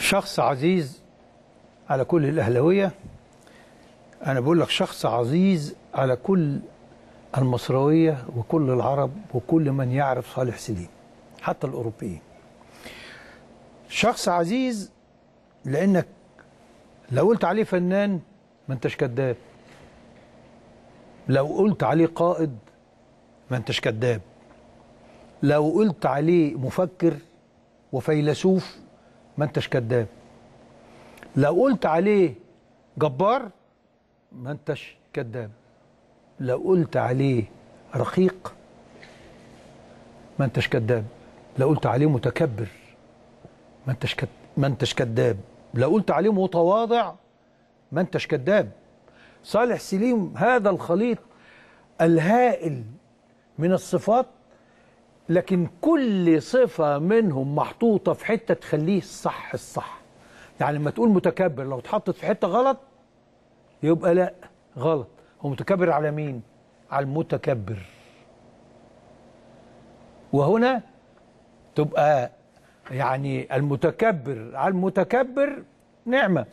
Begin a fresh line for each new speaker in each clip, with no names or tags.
شخص عزيز على كل الأهلاوية. أنا بقول لك شخص عزيز على كل المصراوية وكل العرب وكل من يعرف صالح سليم حتى الأوروبيين. شخص عزيز لأنك لو قلت عليه فنان ما انتش كذاب، لو قلت عليه قائد ما انتش كذاب، لو قلت عليه مفكر وفيلسوف ما انتش كذاب، لو قلت عليه جبار ما انتش كذاب، لو قلت عليه رقيق ما انتش كذاب، لو قلت عليه متكبر ما انتش كذاب، لو قلت عليه متواضع ما انتش كذاب. صالح سليم هذا الخليط الهائل من الصفات، لكن كل صفة منهم محطوطة في حتة تخليه الصح. يعني لما تقول متكبر لو اتحطت في حتة غلط يبقى لا غلط. هو متكبر على مين؟ على المتكبر. وهنا تبقى يعني المتكبر على المتكبر نعمة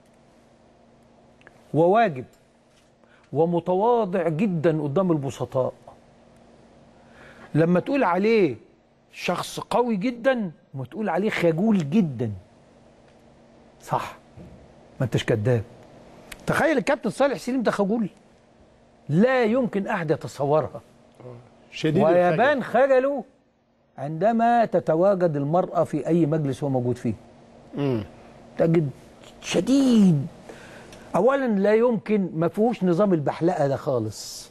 وواجب، ومتواضع جدا قدام البسطاء. لما تقول عليه شخص قوي جدا وما تقول عليه خجول جدا صح، ما انتش كذاب. تخيل الكابتن صالح سليم ده خجول، لا يمكن احد يتصورها.
شديد
ويبان خجله عندما تتواجد المرأة في أي مجلس هو موجود فيه. تجد شديد. أولا لا يمكن، ما فيهوش نظام البحلقة ده خالص.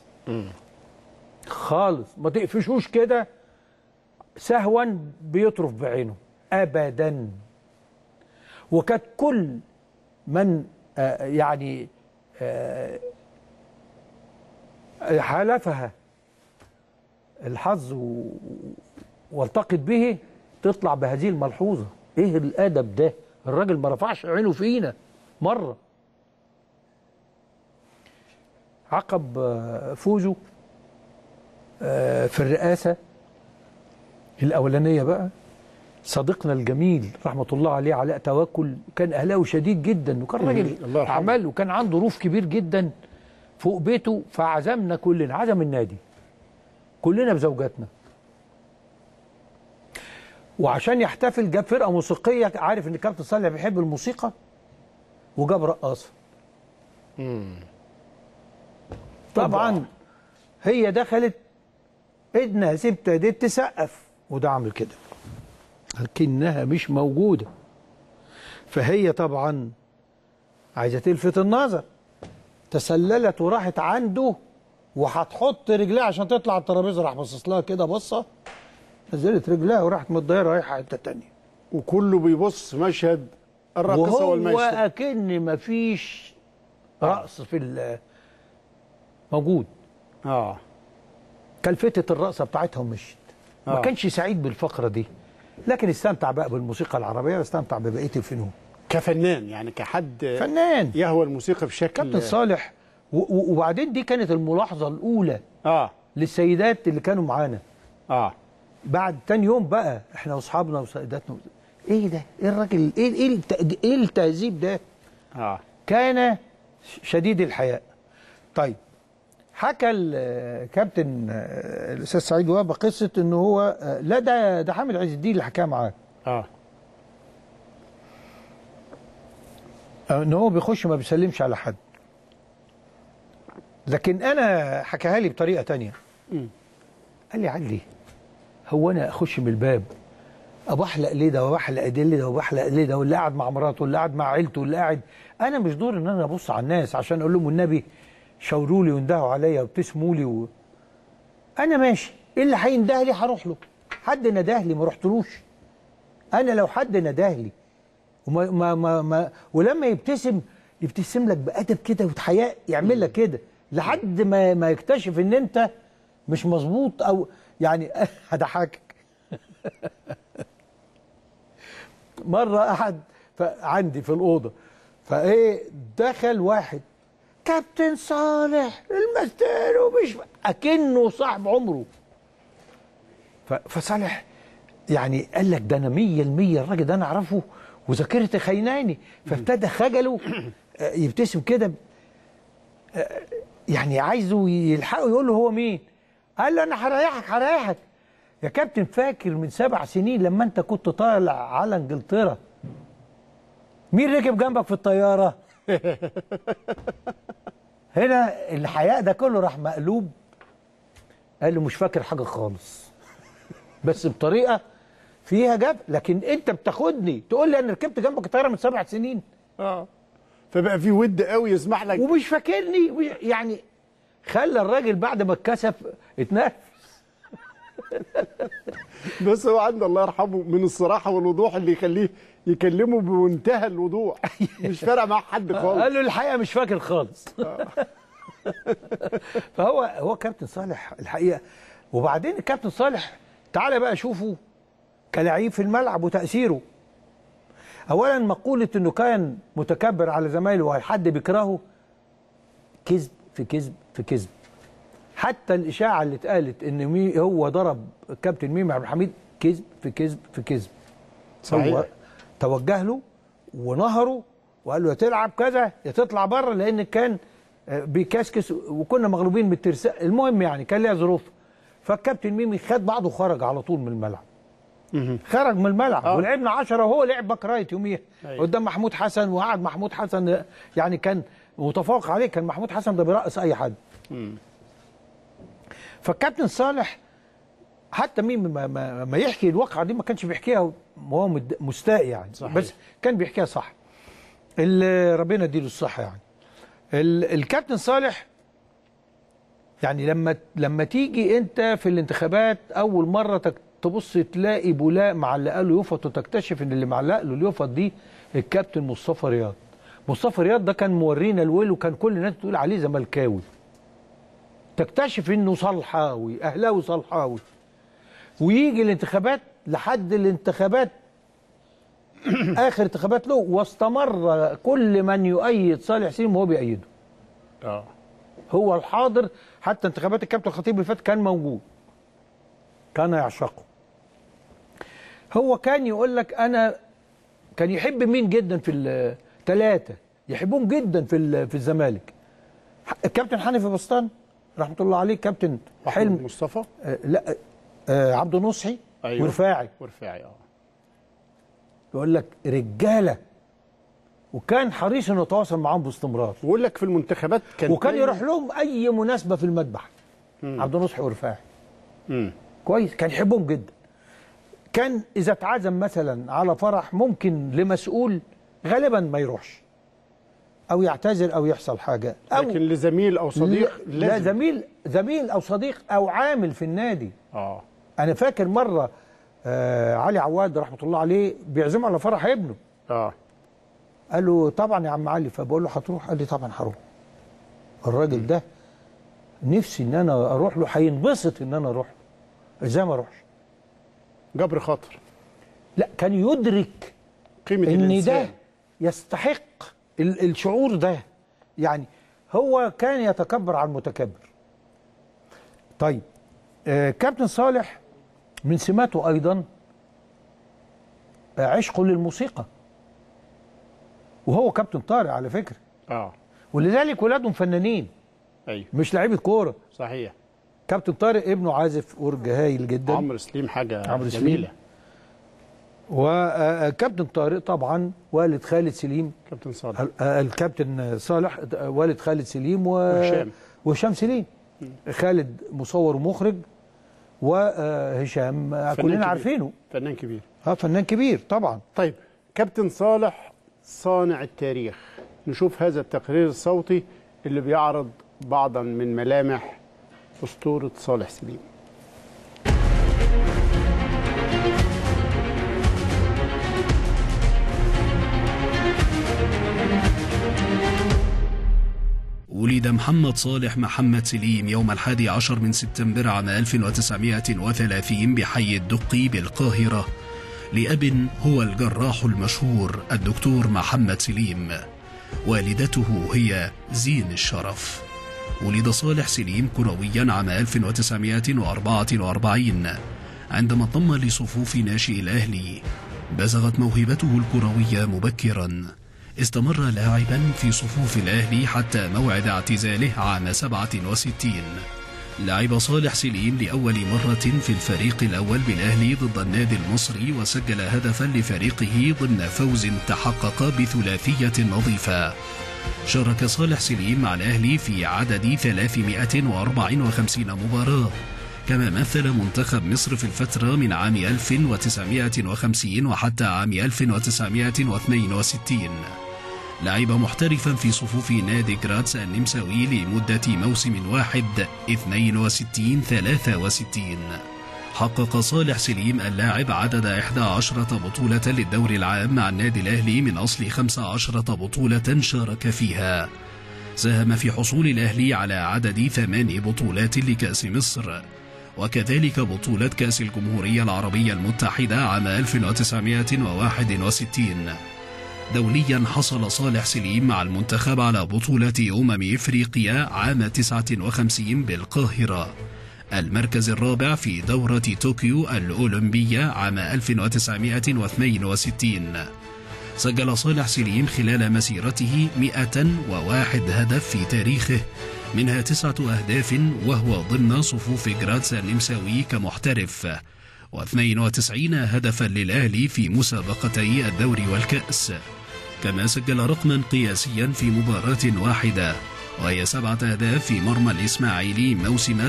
خالص ما تقفشوش كده سهوا بيطرف بعينه أبدا. وكانت كل من حالفها الحظ والتقط به تطلع بهذه الملحوظة. ايه الادب ده؟ الراجل ما رفعش عينه فينا مرة. عقب فوزه في الرئاسة الأولانية بقى، صديقنا الجميل رحمة الله عليه علاء توكل كان أهلاوي شديد جدا، وكان راجل أعمال، وكان عنده روف كبير جدا فوق بيته. فعزمنا كلنا، عزم النادي كلنا بزوجاتنا، وعشان يحتفل جاب فرقة موسيقية. عارف ان كابتن صالح بيحب الموسيقى، وجاب رقاصة. طبعا هي دخلت الناس ابتدت تسقف وده عمل كده، لكنها مش موجودة. فهي طبعا عايزة تلفت النظر، تسللت وراحت عنده وهتحط رجلها عشان تطلع الترابيزة، راح بصص لها كده بصة، نزلت رجلها وراحت متضايقة رايحة حتة تانية.
وكله بيبص مشهد الرقصة والميسر،
وهو أكن مفيش رقص في موجود. كلفتت الرقصة بتاعتها ومشت. ما كانش سعيد بالفقرة دي، لكن استمتع بقى بالموسيقى العربية واستمتع ببقية الفنون
كفنان، يعني كحد
فنان
يهوى الموسيقى بشكل.
كابتن صالح وبعدين دي كانت الملاحظة الأولى للسيدات اللي كانوا معانا. بعد تاني يوم بقى احنا واصحابنا وسيداتنا، ايه ده؟ ايه الراجل؟ ايه التهذيب ده؟ كان شديد الحياء. طيب، حكى الكابتن الاستاذ سعيد وهبه قصه ان هو لا ده حامد عز الدين اللي حكاها معاه. ان هو بيخش ما بيسلمش على حد، لكن انا حكاها لي بطريقه تانية. قال لي علي، هو انا اخش من الباب ابحلق ليه ده وبحلق ليه ده وبحلق ليه ده، واللي قاعد مع مراته واللي قاعد مع عيلته واللي قاعد، انا مش دور ان انا ابص على الناس عشان اقول لهم النبي شاوروا لي واندهوا عليا وابتسموا لي انا ماشي. ايه اللي هينده لي هروح له. حد نده لي ما رحتلوش. انا لو حد نده لي ولما يبتسم لك بأدب كده وتحياء، يعمل لك كده لحد ما يكتشف ان انت مش مظبوط، او يعني هضحكك. مرة أحد عندي في الأوضة، فإيه دخل واحد كابتن صالح المستر ومش أكنه صاحب عمره. فصالح يعني قال لك ده أنا 100% الراجل ده أنا أعرفه وذاكرتي خيناني. فابتدى خجله يبتسم كده، يعني عايزه يلحقه يقول له هو مين. قال له انا هريحك يا كابتن. فاكر من 7 سنين لما انت كنت طالع على انجلترا مين ركب جنبك في الطياره؟ هنا الحياء ده كله راح مقلوب. قال له مش فاكر حاجه خالص، بس بطريقه فيها جاب. لكن انت بتاخدني تقول لي انا ركبت جنبك الطياره من 7 سنين.
فبقى في ود قوي يسمح لك
ومش فاكرني، يعني خلى الراجل بعد ما اتكسف اتنفس.
بس هو عنده الله يرحمه من الصراحه والوضوح اللي يخليه يكلمه بمنتهى الوضوح، مش فارق مع حد خالص.
قال له الحقيقه مش فاكر خالص. فهو كابتن صالح الحقيقه. وبعدين الكابتن صالح تعالى بقى شوفوا كلاعب في الملعب وتاثيره. اولا مقوله انه كان متكبر على زمايله وحد بيكرهه كذب في كذب في كذب. حتى الاشاعه اللي اتقالت ان هو ضرب كابتن ميمي عبد الحميد كذب في كذب في كذب.
صحيح.
هو توجه له ونهره وقال له يا تلعب كذا يا تطلع بره، لان كان بيكسكس وكنا مغلوبين بالترساء. المهم يعني كان ليها ظروف. فالكابتن ميمي خد بعضه وخرج على طول من الملعب. خرج من الملعب ولعبنا 10 وهو لعب باك رايت يوميها قدام محمود حسن. وقعد محمود حسن يعني كان متفوق عليه، كان محمود حسن ده بيرقص اي حد. فالكابتن صالح حتى مين ما يحكي الواقعه دي ما كانش بيحكيها وهو مستاء يعني.
صحيح.
بس كان بيحكيها صح. اللي ربنا يديله الصحه يعني. الكابتن صالح يعني لما تيجي انت في الانتخابات اول مره تبص تلاقي بولاق معلق له يفط، وتكتشف ان اللي معلق له اليفط دي الكابتن مصطفى رياض. مصطفى رياض ده كان مورينا الويل، وكان كل الناس تقول عليه زملكاوي. تكتشف انه صلحاوي، اهلاوي صلحاوي. ويجي الانتخابات لحد الانتخابات اخر انتخابات له، واستمر كل من يؤيد صالح سليم وهو بيأيده. هو الحاضر. حتى انتخابات الكابتن الخطيب اللي فات كان موجود، كان يعشقه. هو كان يقول لك انا كان يحب مين جدا في الثلاثه، يحبهم جدا في الزمالك. الكابتن حنفي بسطان رحمه الله عليه، كابتن حلم
مصطفى
لا عبد النصحي.
أيوه.
ورفاعي يقول لك رجاله، وكان حريص انه يتواصل معاهم باستمرار.
ويقول لك في المنتخبات
وكان يروح لهم اي مناسبه في المذبح. عبد النصحي ورفاعي كويس، كان يحبهم جدا. كان اذا اتعزم مثلا على فرح ممكن لمسؤول غالبا ما يروحش او يعتذر او يحصل حاجه، أو
لكن لزميل او صديق
لا زميل او صديق او عامل في النادي. انا فاكر مره علي عواد رحمه الله عليه بيعزمه على فرح ابنه. قال له طبعا يا عم علي. فبقول له هتروح؟ قال لي طبعا هروح. الراجل ده نفسي ان انا اروح له، هينبسط ان انا اروح له. ازاي ما اروحش؟
جبر خاطر.
لا، كان يدرك
قيمه
ان
الانسان.
ده يستحق الشعور ده. يعني هو كان يتكبر على المتكبر. طيب كابتن صالح من سماته ايضا عشقه للموسيقى، وهو كابتن طارق على فكره. ولذلك ولادهم فنانين.
ايوه،
مش لعيبه كوره.
صحيح.
كابتن طارق ابنه عازف اورج هايل جدا،
عمرو سليم، حاجه جميله.
وكابتن طارق طبعا والد خالد سليم.
كابتن صالح
الكابتن صالح والد خالد سليم وهشام سليم. خالد مصور ومخرج، وهشام كلنا عارفينه
فنان كبير.
فنان كبير طبعا.
طيب كابتن صالح صانع التاريخ. نشوف هذا التقرير الصوتي اللي بيعرض بعضا من ملامح أسطورة صالح سليم.
ولد محمد صالح محمد سليم يوم 11 من سبتمبر عام 1930 بحي الدقي بالقاهرة، لأب هو الجراح المشهور الدكتور محمد سليم. والدته هي زين الشرف. ولد صالح سليم كرويا عام 1944 عندما انضم لصفوف ناشئ الأهلي، بزغت موهبته الكروية مبكرا. استمر لاعبا في صفوف الأهلي حتى موعد اعتزاله عام 67. لعب صالح سليم لأول مرة في الفريق الأول بالأهلي ضد النادي المصري، وسجل هدفا لفريقه ضمن فوز تحقق بثلاثية نظيفة. شارك صالح سليم مع الأهلي في عدد 354 مباراة، كما مثل منتخب مصر في الفترة من عام 1950 وحتى عام 1962. لعب محترفا في صفوف نادي جراتس النمساوي لمدة موسم واحد 62-63. حقق صالح سليم اللاعب عدد 11 بطولة للدوري العام مع النادي الأهلي من أصل 15 بطولة شارك فيها. ساهم في حصول الأهلي على عدد 8 بطولات لكأس مصر، وكذلك بطولة كأس الجمهورية العربية المتحدة عام 1961. دوليا حصل صالح سليم مع المنتخب على بطولة إفريقيا عام 59 بالقاهرة، المركز الرابع في دورة طوكيو الأولمبية عام 1962. سجل صالح سليم خلال مسيرته 101 هدف في تاريخه، منها 9 أهداف وهو ضمن صفوف جراتس النمساوي كمحترف، و92 هدفا للأهلي في مسابقتي الدوري والكأس. كما سجل رقما قياسيا في مباراة واحدة، وهي 7 أهداف في مرمى الإسماعيلي موسم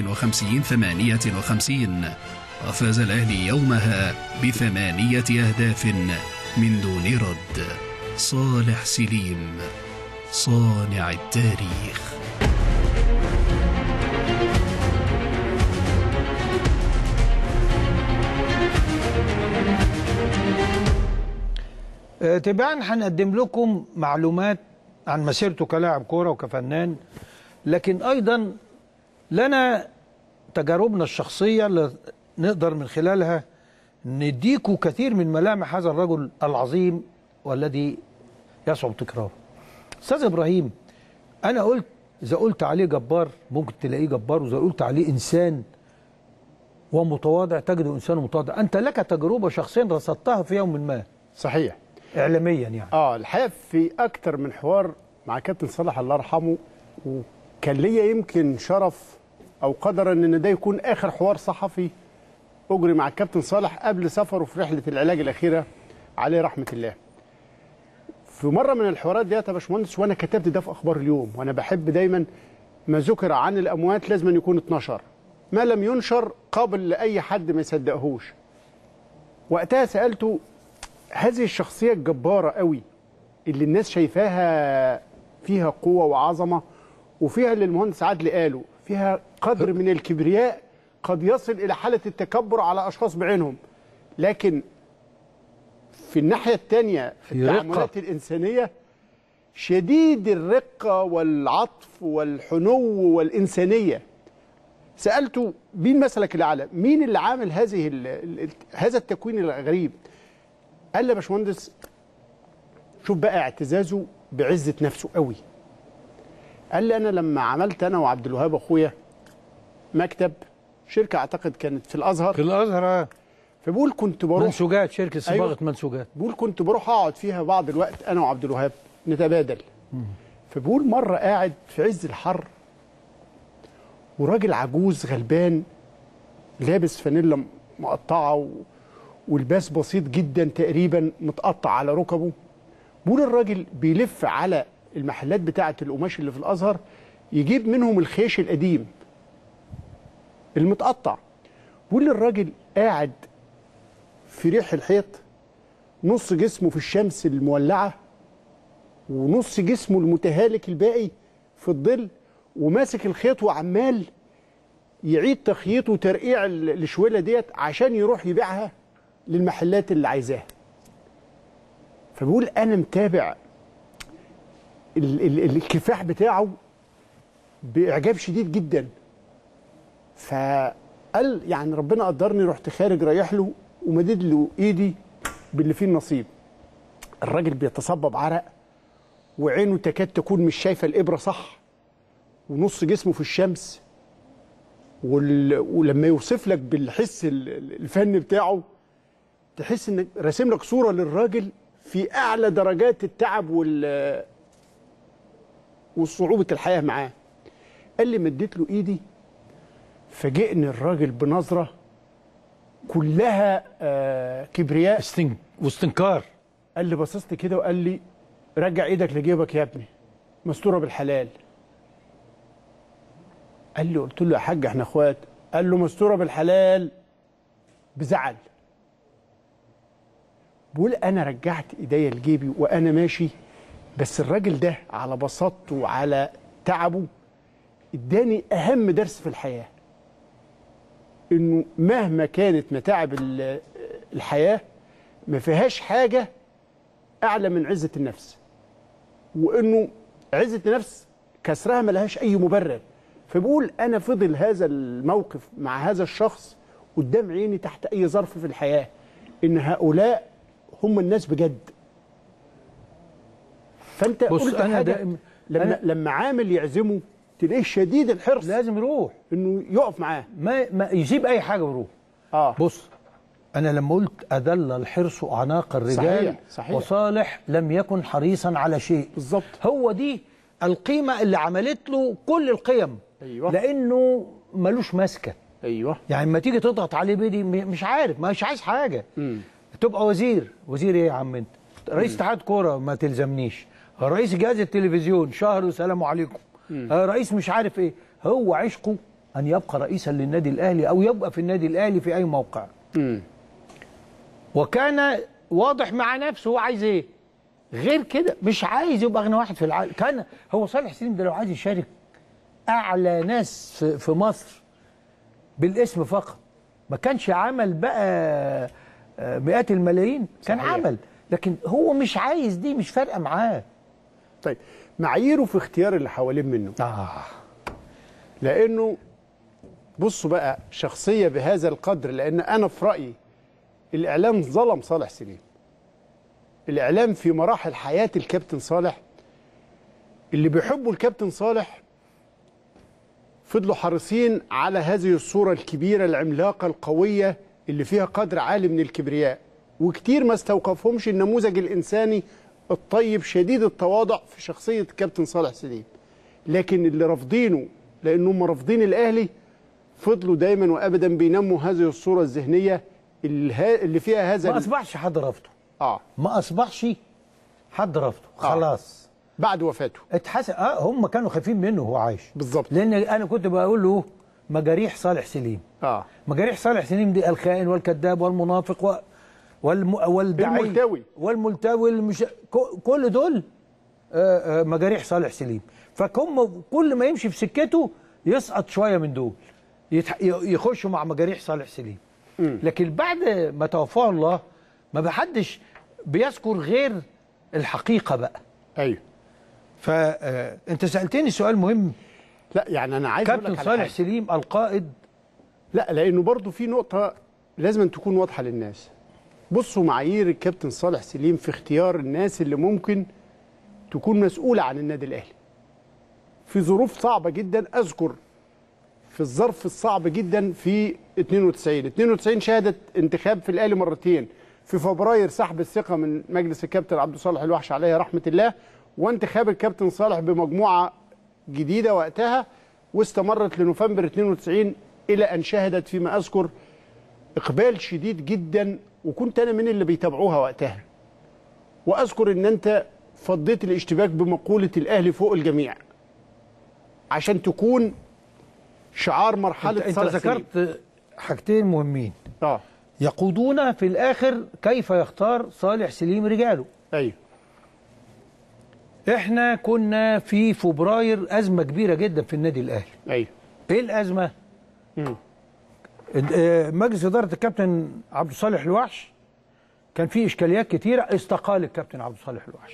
57-58، وفاز الأهلي يومها ب8 أهداف من دون رد. صالح سليم صانع التاريخ.
تباعا هنقدم لكم معلومات عن مسيرته كلاعب كورة وكفنان، لكن أيضا لنا تجاربنا الشخصية اللي نقدر من خلالها نديكوا كثير من ملامح هذا الرجل العظيم والذي يصعب تكراره. أستاذ إبراهيم، أنا قلت إذا قلت عليه جبار ممكن تلاقيه جبار، وإذا قلت عليه إنسان ومتواضع تجده إنسان متواضع. أنت لك تجربة شخصيا رصدتها في يوم ما.
صحيح.
إعلاميا يعني.
الحقيقة في أكتر من حوار مع كابتن صالح الله يرحمه، وكان ليا يمكن شرف أو قدر إن ده يكون آخر حوار صحفي أجري مع الكابتن صالح قبل سفره في رحلة العلاج الأخيرة عليه رحمة الله. في مرة من الحوارات ديت يا باشمهندس، وأنا كتبت ده في أخبار اليوم، وأنا بحب دايما ما ذكر عن الأموات لازم أن يكون اتنشر، ما لم ينشر قابل لأي حد ما يصدقهوش. وقتها سألته هذه الشخصية الجبارة قوي اللي الناس شايفاها فيها قوة وعظمة، وفيها اللي المهندس عادل قاله فيها قدر من الكبرياء قد يصل إلى حالة التكبر على أشخاص بعينهم، لكن في الناحية الثانية في التعاملات الإنسانية شديد الرقة والعطف والحنو والإنسانية. سألته مين مثلك الأعلى؟ مين اللي عامل هذا التكوين الغريب؟ قال لي يا باشمهندس، شوف بقى اعتزازه بعزة نفسه قوي. قال لي أنا لما عملت أنا وعبد الوهاب أخويا مكتب شركة أعتقد كانت في الأزهر.
في الأزهر.
فبقول كنت بروح
منسوجات، شركة صباغة. أيوة. منسوجات.
بقول كنت بروح أقعد فيها بعض الوقت أنا وعبد الوهاب نتبادل. فبقول مرة قاعد في عز الحر وراجل عجوز غلبان لابس فانيلا مقطعة والباس بسيط جدا تقريبا متقطع على ركبه. بقول الراجل بيلف على المحلات بتاعة القماش اللي في الأزهر يجيب منهم الخيش القديم المتقطع. بقول الراجل قاعد في ريح الحيط، نص جسمه في الشمس المولعة ونص جسمه المتهالك الباقي في الظل، وماسك الخيط وعمال يعيد تخييطه وترقيع الشويلة ديت عشان يروح يبيعها للمحلات اللي عايزاها. فبقول أنا متابع الكفاح بتاعه بإعجاب شديد جدا. فقال يعني ربنا قدرني، رحت خارج رايح له ومدد له ايدي باللي فيه النصيب. الراجل بيتصبب عرق وعينه تكاد تكون مش شايفه الابره صح، ونص جسمه في الشمس، ولما يوصف لك بالحس الفني بتاعه تحس انك راسم لك صوره للراجل في اعلى درجات التعب والصعوبه الحياه معاه. قال لي مديت له ايدي، فاجئني الراجل بنظره كلها كبرياء
واستنكار.
قال لي بصصت كده وقال لي رجع ايدك لجيبك يا ابني، مستوره بالحلال. قال لي، قلت له يا حاج احنا اخوات. قال له مستوره بالحلال بزعل. بقول انا رجعت ايديا لجيبي وانا ماشي، بس الراجل ده على بساطته وعلى تعبه اداني اهم درس في الحياه، انه مهما كانت متاعب الحياه ما فيهاش حاجه اعلى من عزه النفس، وانه عزه النفس كسرها ما لهاش اي مبرر. فبقول انا فضل هذا الموقف مع هذا الشخص قدام عيني تحت اي ظرف في الحياه، ان هؤلاء هم الناس بجد. فانت قلت حاجه، لما عامل يعزمه تلاقيه شديد الحرص،
لازم يروح
انه يقف معاه،
ما يسيب اي حاجه ويروح. بص، انا لما قلت اذل الحرص اعناق الرجال،
صحيح.
وصالح لم يكن حريصا على شيء.
بالظبط،
هو دي القيمه اللي عملت له كل القيم.
أيوة.
لانه ملوش ماسكه.
ايوه،
يعني لما تيجي تضغط عليه بدي مش عارف، مش عايز حاجه. تبقى وزير ايه يا عم انت؟ رئيس اتحاد كوره ما تلزمنيش، رئيس جهاز التلفزيون شهر وسلام عليكم، رئيس مش عارف ايه. هو عشقه ان يبقى رئيسا للنادي الاهلي او يبقى في النادي الاهلي في اي موقع. وكان واضح مع نفسه هو عايز ايه، غير كده مش عايز يبقى اغنى واحد في العالم. كان هو صالح سليم ده لو عايز يشارك اعلى ناس في مصر بالاسم فقط، ما كانش عمل بقى مئات الملايين. كان
صحيح.
عمل، لكن هو مش عايز، دي مش فارقه معاه.
طيب معاييره في اختيار اللي حوالين منه، لانه بصوا بقى شخصيه بهذا القدر، لان انا في رايي الاعلام ظلم صالح سليم. الاعلام في مراحل حياه الكابتن صالح، اللي بيحبوا الكابتن صالح فضلوا حريصين على هذه الصوره الكبيره العملاقه القويه اللي فيها قدر عالي من الكبرياء، وكتير ما استوقفهمش النموذج الانساني الطيب شديد التواضع في شخصيه الكابتن صالح سليم. لكن اللي رافضينه لانهم رافضين الاهلي فضلوا دايما وابدا بينموا هذه الصوره الذهنيه اللي فيها هذا.
ما اصبحش حد رافضه. ما اصبحش حد رافضه. خلاص
بعد وفاته
اتحسن. هم كانوا خايفين منه وهو عايش.
بالظبط.
لان انا كنت بقول له مجاريح صالح سليم. مجاريح صالح سليم دي الخائن والكذاب والمنافق والداعي والملتوي مش كل دول مجاريح صالح سليم. فهم كل ما يمشي في سكته يسقط شويه من دول، يخشوا مع مجاريح صالح سليم. لكن بعد ما توفاه الله ما بحدش بيذكر غير الحقيقه بقى.
ايوه.
فانت سالتني سؤال مهم.
لا يعني انا عايز اقول لك
كابتن صالح سليم القائد.
لا لانه برضه في نقطه لازم تكون واضحه للناس. بصوا معايير الكابتن صالح سليم في اختيار الناس اللي ممكن تكون مسؤوله عن النادي الاهلي في ظروف صعبه جدا. اذكر في الظرف الصعب جدا في 92 شهدت انتخاب في الاهلي مرتين، في فبراير سحب الثقه من مجلس الكابتن عبد الصالح الوحش عليه رحمه الله، وانتخاب الكابتن صالح بمجموعه جديده وقتها، واستمرت لنوفمبر 92 الى ان شهدت فيما اذكر اقبال شديد جدا، وكنت انا من اللي بيتابعوها وقتها. واذكر ان انت فضيت الاشتباك بمقوله الاهلي فوق الجميع عشان تكون شعار مرحله
انت
صالح
ذكرت
سليم.
حاجتين مهمين يقودونا في الاخر كيف يختار صالح سليم رجاله.
ايوه.
احنا كنا في فبراير ازمه كبيره جدا في النادي الاهلي.
ايوه.
ايه الازمه؟ مجلس اداره الكابتن عبد الصالح الوحش كان فيه اشكاليات كتيره، استقال الكابتن عبد الصالح الوحش.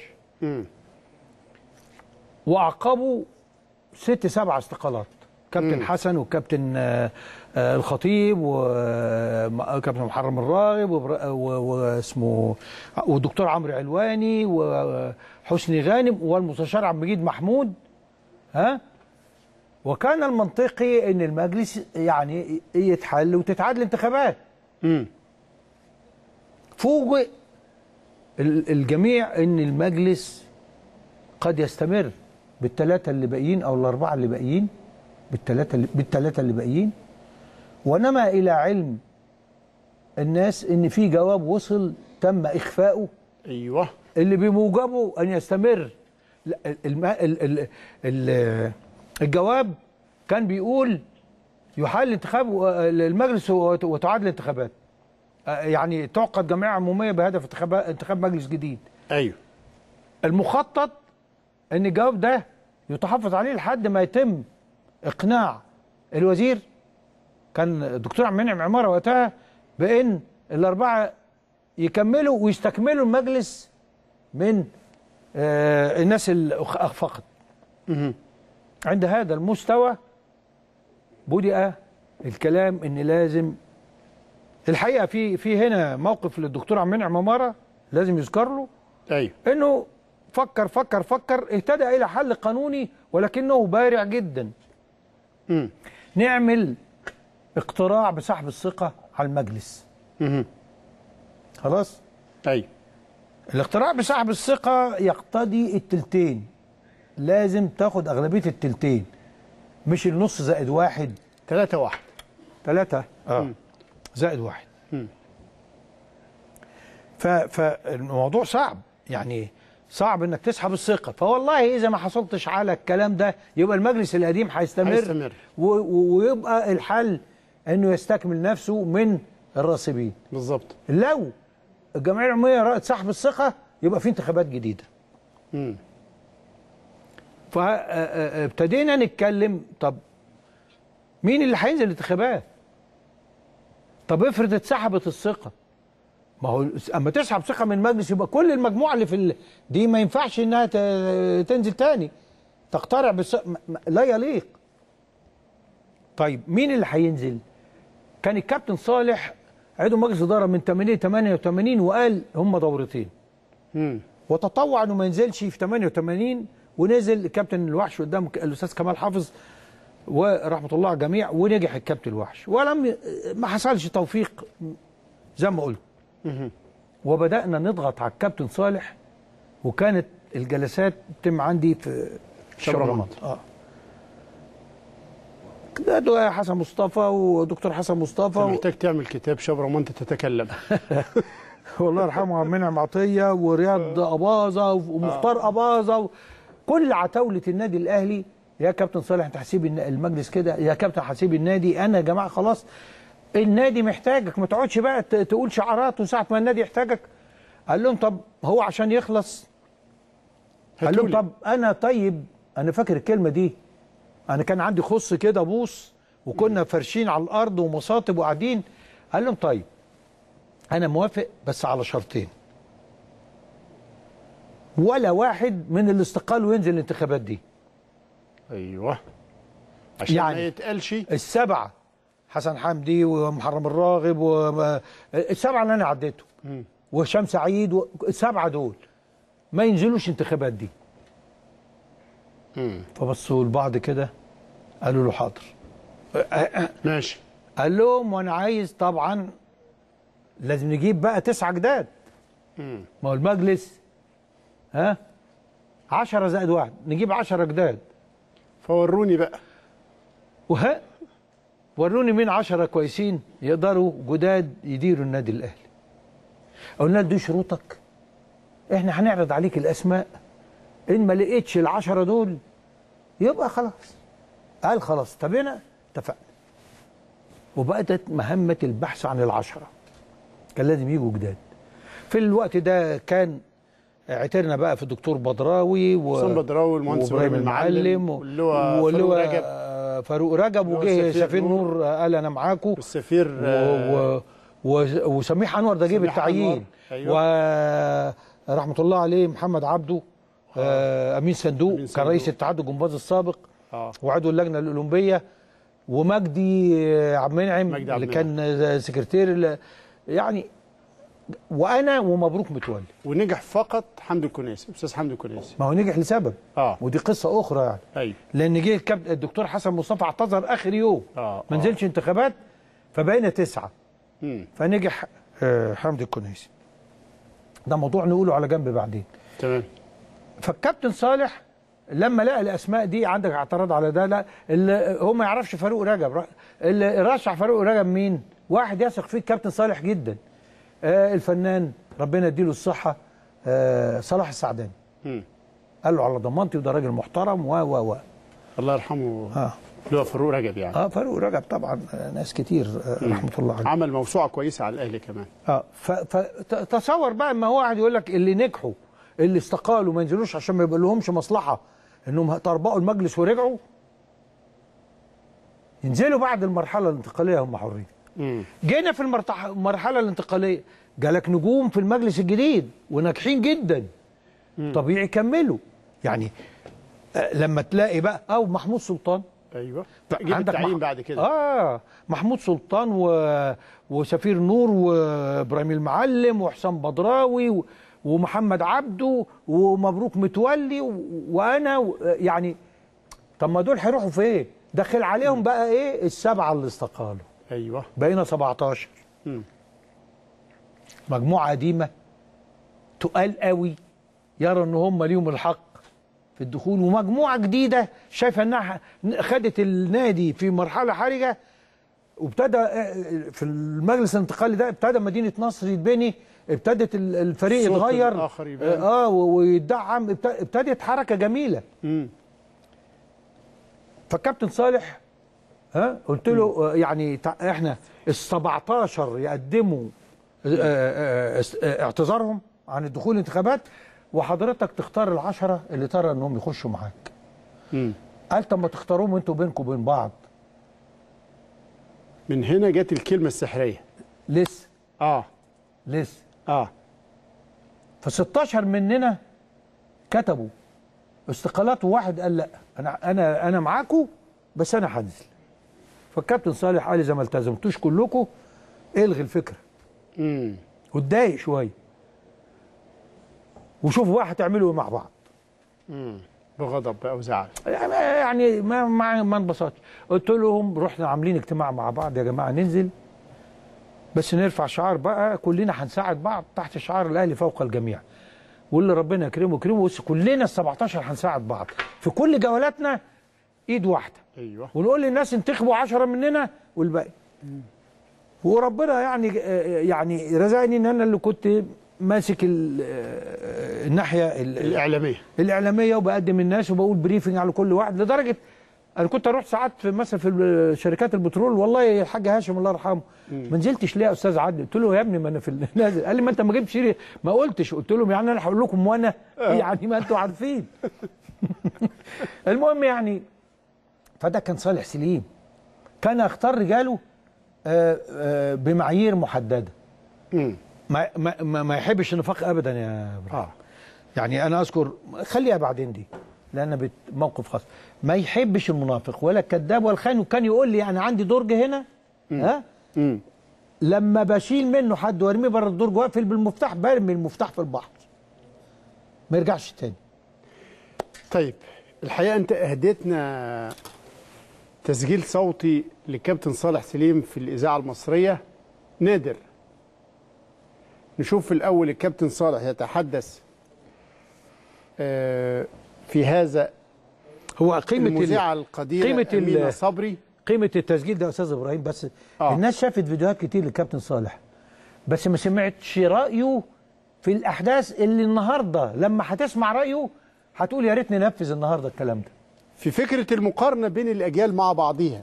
وعقبوا 6-7 استقالات، كابتن حسن وكابتن الخطيب وكابتن محرم الراغب واسمه والدكتور عمرو علواني وحسني غانم والمستشار عبد المجيد محمود. وكان المنطقي ان المجلس يعني يتحل وتتعاد الانتخابات. فوجئ الجميع ان المجلس قد يستمر بالثلاثه اللي باقيين او الاربعه اللي باقيين، بالثلاثه اللي باقيين. ونما الى علم الناس ان في جواب وصل تم اخفاؤه،
ايوه،
اللي بموجبه ان يستمر. الجواب كان بيقول يحال انتخاب المجلس وتعاد الانتخابات، يعني تعقد جمعيه عموميه بهدف انتخاب مجلس جديد.
ايوه.
المخطط ان الجواب ده يتحفظ عليه لحد ما يتم اقناع الوزير، كان الدكتور عبد المنعم عماره وقتها، بان الاربعه يكملوا ويستكملوا المجلس من الناس اللي اخفقت. عند هذا المستوى بدأ الكلام ان لازم، الحقيقه في هنا موقف للدكتور عبد المنعم عماره لازم يذكر له.
ايوه.
انه فكر اهتدى الى حل قانوني ولكنه بارع جدا. نعمل اقتراع بسحب الثقه على المجلس. خلاص؟
ايوه.
الاقتراع بسحب الثقه يقتضي التلتين، لازم تاخد اغلبيه التلتين، مش النص زائد واحد.
3-1.
3 زائد واحد. فالموضوع صعب، يعني صعب انك تسحب الثقه. فوالله اذا ما حصلتش على الكلام ده يبقى المجلس القديم هيستمر ويبقى الحل انه يستكمل نفسه من الراسبين.
بالظبط.
لو الجمعيه العموميه رأت سحب الثقه يبقى في انتخابات جديده. فابتدينا نتكلم، طب مين اللي هينزل الانتخابات؟ طب افرض اتسحبت الثقه، ما هو اما تسحب ثقه من مجلس يبقى كل المجموعه اللي في دي ما ينفعش انها تنزل تاني، تقترع لا يليق. طيب مين اللي هينزل؟ كان الكابتن صالح عضو مجلس اداره من 88 وقال هم دورتين. وتطوع انه ما ينزلش في 88 ونزل الكابتن الوحش قدام الاستاذ كمال حافظ ورحمه الله على الجميع، ونجح الكابتن الوحش، ما حصلش توفيق زي ما قلت. وبدانا نضغط على الكابتن صالح، وكانت الجلسات بتتم عندي في شبرمنت. ده حسن مصطفى ودكتور حسن مصطفى.
محتاج تعمل كتاب شبرمنت تتكلم.
والله يرحمه عبد المنعم عطيه ورياض اباظه ومختار اباظه كل عتاوله النادي الاهلي. يا كابتن صالح انت هسيب المجلس كده، يا كابتن هسيب النادي، انا يا جماعه خلاص النادي محتاجك، ما تقعدش بقى تقول شعارات وساعه ما النادي يحتاجك. قال لهم طب هو عشان يخلص، قال لهم طب انا فاكر الكلمه دي، انا كان عندي خص كده بوص وكنا فرشين على الارض ومصاطب وقاعدين. قال لهم طيب انا موافق بس على شرطين، ولا واحد من اللي استقالوا ينزل الانتخابات دي.
ايوه، عشان يعني ما يتقالش
السبعه، حسن حمدي ومحرم الراغب والسبعه اللي انا عديتهم وهشام سعيد السبعه دول ما ينزلوش انتخابات دي. فبصوا لبعض كده قالوا له حاضر.
ماشي.
قال لهم وانا عايز طبعا لازم نجيب بقى 9 جداد. ما هو المجلس 10 زائد 1، نجيب 10 جداد.
فوروني بقى.
وروني مين 10 كويسين يقدروا جداد يديروا النادي الاهلي. قلنا له دي شروطك، احنا هنعرض عليك الاسماء، ان ما لقيتش ال10 دول يبقى خلاص. قال خلاص اتفقنا. وبدات مهمه البحث عن ال10، كان لازم يجوا جداد. في الوقت ده كان اعترنا بقى في الدكتور بدراوي
حسام بدراوي والمهندس
ابراهيم المعلم واللواء فاروق رجب، وجه سفير نور قال انا معاكم،
والسفير
وسميح انور ده جه بالتعيين.
أيوة.
ورحمه الله عليه محمد عبده امين صندوق كان رئيس اتحاد الجمباز السابق وعضو اللجنه الاولمبيه، ومجدي عبد المنعم اللي كان سكرتير يعني، وانا ومبروك متولي.
ونجح فقط حمدي الكنيسي، استاذ حمدي الكنيسي.
ما هو نجح لسبب ودي قصه اخرى يعني.
ايوه.
لان جه الدكتور حسن مصطفى اعتذر اخر يوم ما نزلش انتخابات، فبقينا 9. فنجح حمدي الكنيسي. ده موضوع نقوله على جنب بعدين.
تمام.
فالكابتن صالح لما لقى الاسماء دي، عندك اعتراض على ده؟ لا، اللي هو ما يعرفش فاروق رجب، اللي رشح فاروق رجب مين؟ واحد يثق فيه الكابتن صالح جدا، الفنان ربنا يديله الصحه، صلاح السعداني. قال له على ضمانتي، وده راجل محترم و
الله يرحمه. اللي هو فاروق رجب يعني.
فاروق رجب طبعا ناس كتير رحمه الله عليه.
عمل موسوعه كويسه على الاهلي كمان.
فتصور بقى، ما هو قاعد يقول لك اللي نجحوا، اللي استقالوا ما ينزلوش عشان ما يبقى لهمش مصلحه انهم طربقوا المجلس ورجعوا، ينزلوا بعد المرحله الانتقاليه هم حرين. جينا في المرحله الانتقاليه جالك نجوم في المجلس الجديد وناجحين جدا، طبيعي يكملوا يعني. لما تلاقي بقى او محمود سلطان،
ايوه عندك تعيين بعد كده.
محمود سلطان وسفير نور وابراهيم المعلم وحسام بدراوي ومحمد عبده ومبروك متولي وانا يعني. طب ما دول هيروحوا فين؟ دخل عليهم بقى ايه السبعه اللي استقالوا.
ايوه
بقينا 17. مجموعه قديمه تقال قوي يرى ان هم ليهم الحق في الدخول، ومجموعه جديده شايفه انها خدت النادي في مرحله حرجه، وابتدى في المجلس الانتقالي ده ابتدى مدينه نصر يتبني، ابتدت الفريق يتغير ويدعم، ابتدت حركه جميله. فالكابتن صالح قلت له يعني احنا ال 17 يقدموا اعتذارهم عن الدخول الانتخابات، وحضرتك تختار ال10 اللي ترى انهم يخشوا معاك. قال طب ما تختاروهم انتوا بينكم وبين بعض.
من هنا جت الكلمه السحريه
لسه. لسه. ف16 مننا كتبوا استقالات، وواحد قال لا انا معاكم بس انا هنزل. فالكابتن صالح قال اذا ما التزمتوش كلكم الغي الفكره. واتضايق شويه، وشوفوا بقى هتعملوا ايه مع بعض.
بغضب بقى وزعل
يعني ما انبسطش. قلت لهم رحنا عاملين اجتماع مع بعض، يا جماعه ننزل بس نرفع شعار بقى كلنا هنساعد بعض تحت شعار الاهلي فوق الجميع، واللي ربنا يكرمه يكرمه، بس كلنا ال17 هنساعد بعض في كل جولاتنا ايد واحده.
ايوه.
ونقول للناس انتخبوا 10 مننا والباقي. وربنا يعني رزقني ان انا اللي كنت ماسك الناحيه الاعلاميه وبقدم الناس وبقول بريفنج على كل واحد، لدرجه انا كنت اروح ساعات مثلا في شركات البترول، والله الحاج هاشم الله يرحمه ما نزلتش ليه يا استاذ عادل؟ قلت له يا ابني ما انا في النازل. قال لي ما انت ما جبتش ليه؟ ما قلتش. قلت لهم يعني انا هقول لكم وانا يعني ما انتوا عارفين. المهم يعني فده كان صالح سليم، كان يختار رجاله بمعايير محدده. ما يحبش النفاق ابدا يا ابراهيم. يعني انا اذكر خليها بعدين دي لان موقف خاص. ما يحبش المنافق ولا الكذاب ولا الخاين، وكان يقول لي انا عندي درج هنا لما بشيل منه حد وارميه بره الدرج واقفل بالمفتاح، برمي المفتاح في البحر ما يرجعش تاني.
طيب الحقيقه انت اهديتنا تسجيل صوتي لكابتن صالح سليم في الاذاعه المصريه نادر. نشوف في الأول الكابتن صالح يتحدث في هذا
هو قيمة
المذيعة القديرة أمينة صبري.
قيمة التسجيل ده يا أستاذ إبراهيم بس الناس شافت فيديوهات كتير للكابتن صالح بس ما سمعتش رأيه في الأحداث اللي النهاردة لما هتسمع رأيه هتقول يا ريتني ننفذ النهاردة الكلام ده.
في فكرة المقارنة بين الأجيال مع بعضيها،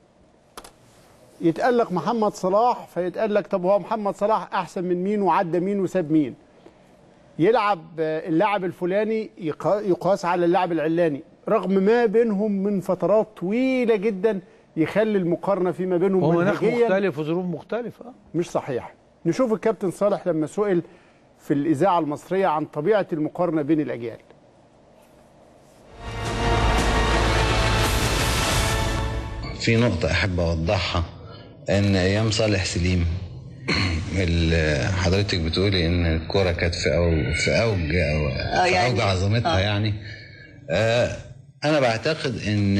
يتقال لك محمد صلاح فيتقال لك طب هو محمد صلاح احسن من مين وعدى مين وساب مين؟ يلعب اللاعب الفلاني يقاس على اللاعب العلاني، رغم ما بينهم من فترات طويله جدا يخلي المقارنه فيما بينهم
منهجيا مختلف وظروف مختلفه.
مش صحيح. نشوف الكابتن صالح لما سئل في الاذاعه المصريه عن طبيعه المقارنه بين الاجيال.
في نقطه احب اوضحها، ان ايام صالح سليم اللي حضرتك بتقولي ان الكوره كانت في اوج عظمتها يعني انا بعتقد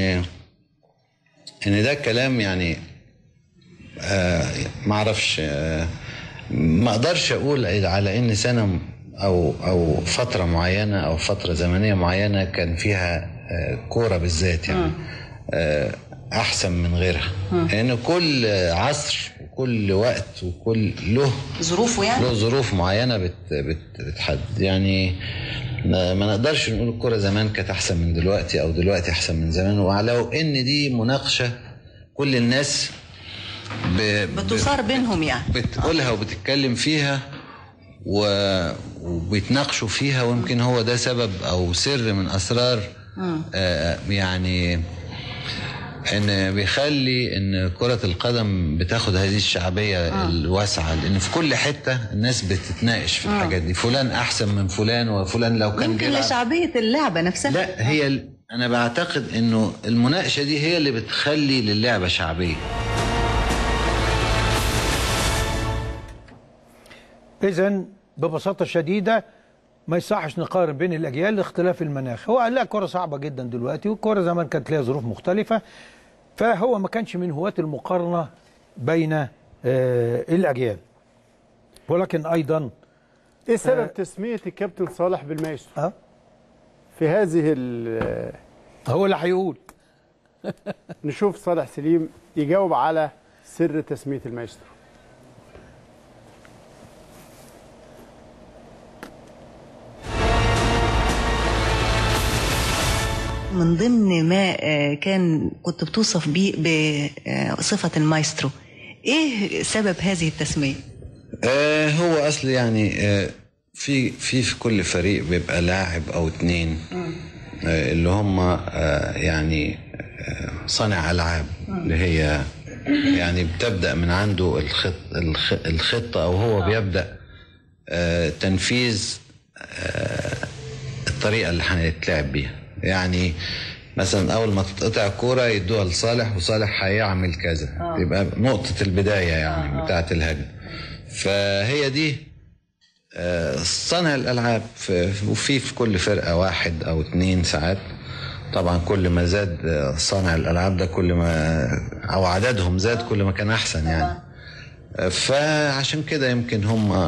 ان ده كلام يعني ما اعرفش ما اقدرش اقول على ان سنه او فتره معينه او فتره زمنيه معينه كان فيها كوره بالذات يعني احسن من غيرها، لان كل عصر وكل وقت وكل له
ظروفه، يعني
له ظروف معينه بتحدد. يعني ما نقدرش نقول الكوره زمان كانت احسن من دلوقتي او دلوقتي احسن من زمان، ولو ان دي مناقشه كل الناس
بتصار بينهم، يعني
بتقولها وبتتكلم فيها وبيتناقشوا فيها، ويمكن هو ده سبب او سر من اسرار يعني ان بيخلي ان كرة القدم بتاخد هذه الشعبية الواسعة، لان في كل حتة الناس بتتناقش في الحاجات دي، فلان احسن من فلان، وفلان لو كان
يمكن لشعبية اللعبة نفسها.
لا، هي انا بعتقد انه المناقشة دي هي اللي بتخلي للعبة شعبية.
إذن ببساطة شديدة ما يصحش نقارن بين الأجيال لاختلاف المناخ. هو قال لا، كرة صعبة جدا دلوقتي، والكرة زمان كانت لها ظروف مختلفة، فهو ما كانش من هواة المقارنة بين الأجيال. ولكن أيضا
إيه سبب تسمية الكابتن صالح بالمايسترو؟ في هذه
هو اللي هيقول.
نشوف صالح سليم يجاوب على سر تسمية المايسترو.
من ضمن ما كنت بتوصف بيه بصفة المايسترو، ايه سبب هذه التسمية؟
هو اصل يعني في كل فريق بيبقى لاعب او اتنين اللي هم يعني صانع العاب، اللي هي يعني بتبدأ من عنده الخطة، او هو بيبدأ تنفيذ الطريقة اللي هنتلعب بيها. يعني مثلا اول ما تتقطع كوره يدوها لصالح، وصالح هيعمل كذا، يبقى نقطه البدايه يعني بتاعه الهجمه. فهي دي صانع الالعاب، وفي كل فرقه واحد او اتنين ساعات. طبعا كل ما زاد صانع الالعاب ده كل ما او عددهم زاد كل ما كان احسن يعني. فعشان كده يمكن هم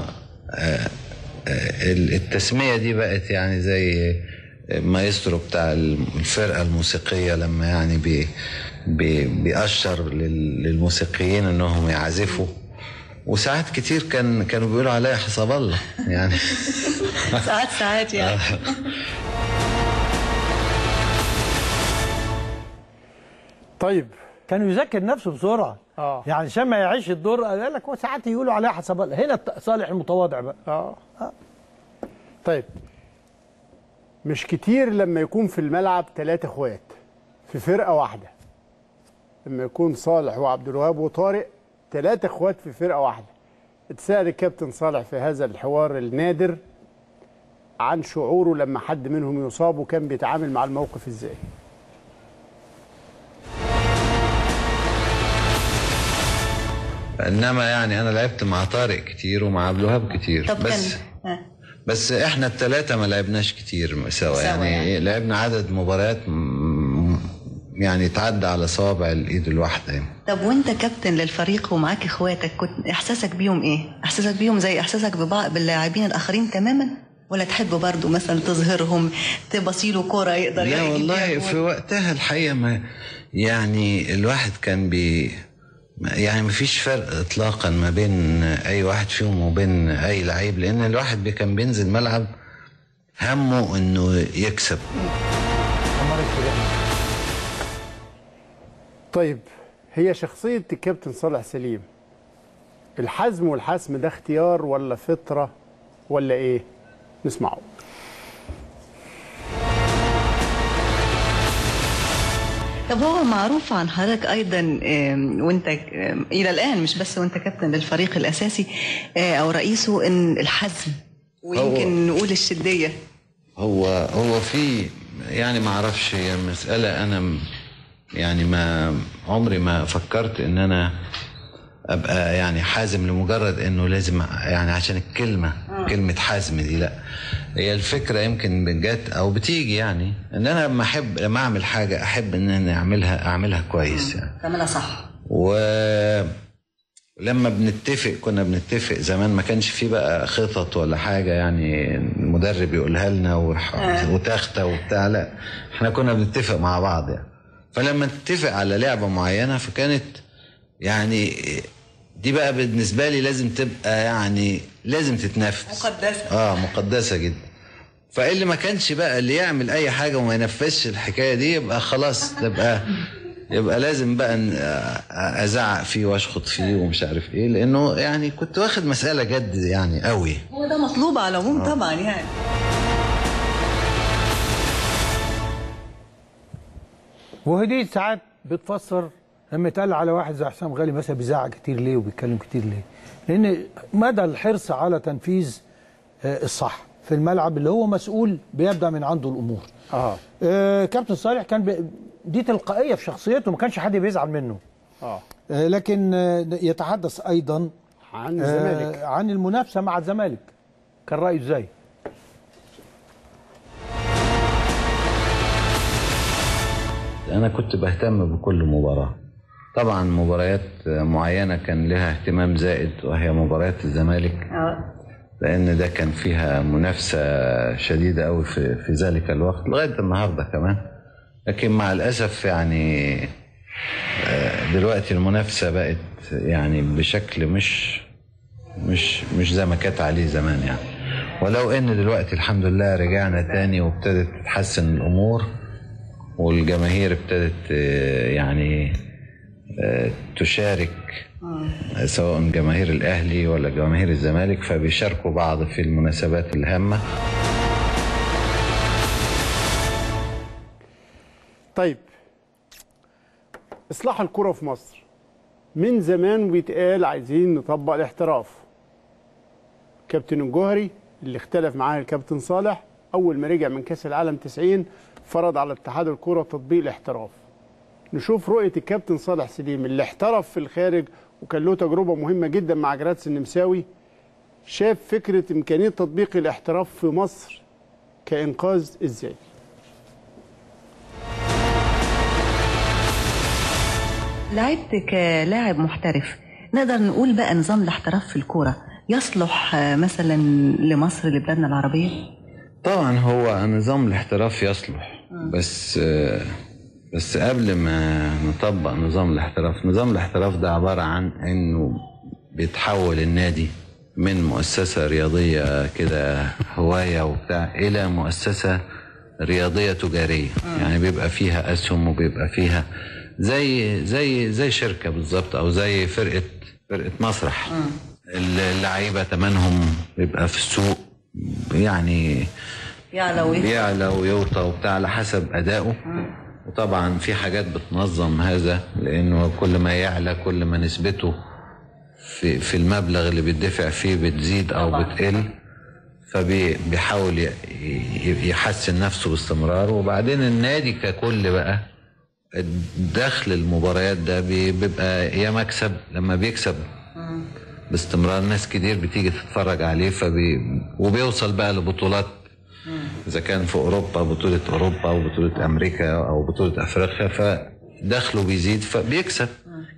التسميه دي بقت يعني زي مايسترو بتاع الفرقة الموسيقية، لما يعني بيأشر للموسيقيين انهم يعزفوا. وساعات كتير كانوا بيقولوا عليا حسب الله يعني.
ساعات يعني.
طيب،
كانوا يذكر نفسه بسرعة يعني عشان ما يعيش الدور. قال لك وساعات يقولوا عليها حسب الله. هنا صالح المتواضع بقى.
طيب، مش كتير لما يكون في الملعب 3 اخوات في فرقة واحدة. لما يكون صالح وعبد الوهاب وطارق 3 اخوات في فرقة واحدة. اتسأل الكابتن صالح في هذا الحوار النادر عن شعوره لما حد منهم يصاب، وكان بيتعامل مع الموقف ازاي.
انما يعني انا لعبت مع طارق كتير ومع عبد الوهاب كتير.
طب
بس احنا الثلاثة ما لعبناش كتير سوا يعني لعبنا عدد مباريات يعني تعدى على صوابع الايد الواحدة يعني.
طب وانت كابتن للفريق ومعاك اخواتك، كنت احساسك بيهم ايه؟ احساسك بيهم زي احساسك باللاعبين الاخرين تماما، ولا تحب برضو مثلا تظهرهم، تبصيله كرة يقدر
لا والله في وقتها الحقيقة ما يعني الواحد كان يعني مفيش فرق اطلاقا ما بين اي واحد فيهم وبين اي لعيب، لان الواحد كان بينزل ملعب همه انه يكسب.
طيب، هي شخصية الكابتن صالح سليم الحزم والحسم ده اختيار ولا فطرة ولا ايه؟ نسمعه.
طب هو معروف عن حضرتك ايضا وانت الى الان، مش بس وانت كابتن للفريق الاساسي او رئيسه، ان الحزم ويمكن نقول الشديه.
هو في يعني ما اعرفش، هي المساله انا يعني ما عمري ما فكرت ان انا ابقى يعني حازم لمجرد انه لازم يعني عشان كلمه حازم دي. لا، هي الفكره يمكن جت او بتيجي يعني ان انا لما اعمل حاجه احب ان انا اعملها كويس يعني،
تعملها صح.
لما بنتفق كنا بنتفق زمان، ما كانش فيه بقى خطط ولا حاجة يعني المدرب يقولها لنا وتختة وبتاع، لا احنا كنا بنتفق مع بعض يعني. فلما نتفق على لعبة معينة فكانت يعني دي بقى بالنسبة لي لازم تبقى يعني لازم تتنفذ، مقدسة. مقدسة جدا. فاللي ما كانش بقى اللي يعمل اي حاجة وما ينفذش الحكاية دي يبقى خلاص، يبقى لازم بقى ازعق فيه واشخط فيه ومش عارف ايه، لانه يعني كنت واخد مسألة جد يعني قوي.
هو ده مطلوب على العموم طبعا يعني.
وهدي ساعات بتفسر لما يتقال على واحد زي حسام غالي مثلا بيزعق كتير ليه وبيتكلم كتير ليه، لان مدى الحرص على تنفيذ الصح في الملعب اللي هو مسؤول بيبدا من عنده الامور. كابتن صالح كان دي تلقائيه في شخصيته، ما كانش حد بيزعل منه. لكن يتحدث ايضا
عن الزمالك،
عن المنافسه مع الزمالك، كان رايه ازاي؟
انا كنت بهتم بكل مباراه، طبعا مباريات معينه كان لها اهتمام زائد وهي مباريات الزمالك، لان ده كان فيها منافسه شديده قوي في ذلك الوقت لغايه النهارده كمان. لكن مع الاسف يعني دلوقتي المنافسه بقت يعني بشكل مش زي ما كانت عليه زمان يعني. ولو ان دلوقتي الحمد لله رجعنا تاني وابتدت تتحسن الامور، والجماهير ابتدت يعني تشارك، سواء جماهير الاهلي ولا جماهير الزمالك، فبيشاركوا بعض في المناسبات الهامه.
طيب، اصلاح الكرة في مصر من زمان بيتقال عايزين نطبق الاحتراف. كابتن الجوهري اللي اختلف معاه الكابتن صالح اول ما رجع من كاس العالم 90 فرض على اتحاد الكرة تطبيق الاحتراف. نشوف رؤية الكابتن صالح سليم اللي احترف في الخارج وكان له تجربة مهمة جدا مع جراتس النمساوي، شاف فكرة إمكانية تطبيق الاحتراف في مصر كإنقاذ إزاي.
لعبت كلاعب محترف، نقدر نقول بقى نظام الاحتراف في الكورة يصلح مثلا لمصر لبلادنا العربية؟
طبعا هو نظام الاحتراف يصلح، بس قبل ما نطبق نظام الاحتراف ده عبارة عن انه بيتحول النادي من مؤسسة رياضية كده هواية وبتاع إلى مؤسسة رياضية تجارية. يعني بيبقى فيها أسهم وبيبقى فيها زي شركة بالظبط، أو زي فرقة مسرح. اللعيبة تمنهم بيبقى في السوق يعني يعلى ويوطى وبتاع على حسب أدائه. وطبعا في حاجات بتنظم هذا، لأنه كل ما يعلى كل ما نسبته في المبلغ اللي بيدفع فيه بتزيد أو بتقل، فبيحاول يحسن نفسه باستمرار. وبعدين النادي ككل بقى دخل المباريات ده بيبقى يا مكسب، لما بيكسب باستمرار ناس كتير بتيجي تتفرج عليه، وبيوصل بقى لبطولات، إذا كان في أوروبا بطولة أوروبا أو بطولة أمريكا أو بطولة أفريقيا، فدخله بيزيد فبيكسب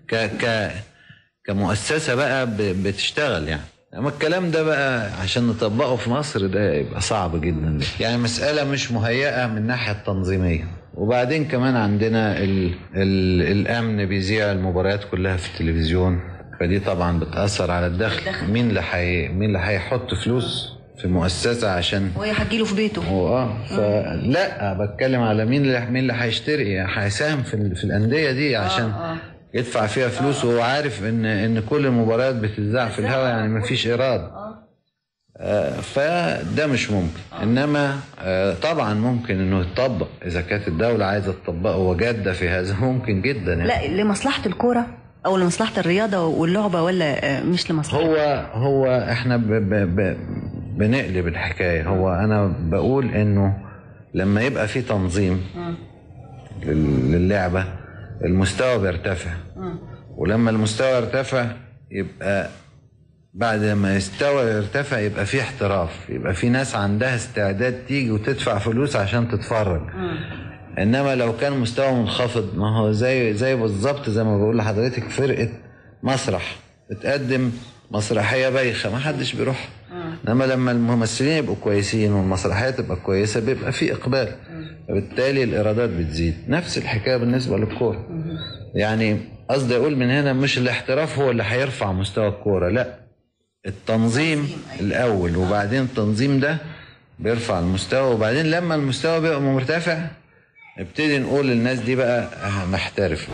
كمؤسسة بقى بتشتغل يعني. أما الكلام ده بقى عشان نطبقه في مصر ده يبقى صعب جدا، يعني مسألة مش مهيئة من الناحية التنظيمية. وبعدين كمان عندنا الأمن بيذيع المباريات كلها في التلفزيون، فدي طبعا بتأثر على الدخل. مين اللي هيحط فلوس في مؤسسة عشان
هو هتجيله في بيته؟
فلا بتكلم على مين اللي هيشتري، هيساهم في الأندية دي عشان يدفع فيها فلوس، وهو عارف ان كل المباريات بتتذاع في الهواء، يعني مفيش إيراد. فده مش ممكن. انما طبعا ممكن انه يتطبق اذا كانت الدولة عايزة تطبقه وجادة في هذا، ممكن جدا يعني.
لا، لمصلحة الكورة او لمصلحة الرياضة واللعبة، ولا مش لمصلحة؟
هو احنا بنقلب الحكاية. هو انا بقول انه لما يبقى في تنظيم للعبة المستوى بيرتفع، ولما المستوى يرتفع يبقى بعد ما يستوى يرتفع يبقى في احتراف، يبقى في ناس عندها استعداد تيجي وتدفع فلوس عشان تتفرج. انما لو كان مستوى منخفض، ما هو زي بالظبط زي ما بقول لحضرتك فرقة مسرح بتقدم مسرحيه بايخه ما حدش بيروح. انما لما الممثلين يبقوا كويسين والمسرحيه تبقى كويسه بيبقى في اقبال، فبالتالي الايرادات بتزيد. نفس الحكايه بالنسبه للكوره. يعني قصدي اقول من هنا مش الاحتراف هو اللي هيرفع مستوى الكوره، لا، التنظيم الاول، وبعدين التنظيم ده بيرفع المستوى، وبعدين لما المستوى بيبقى مرتفع نبتدي نقول للناس دي بقى محترفه.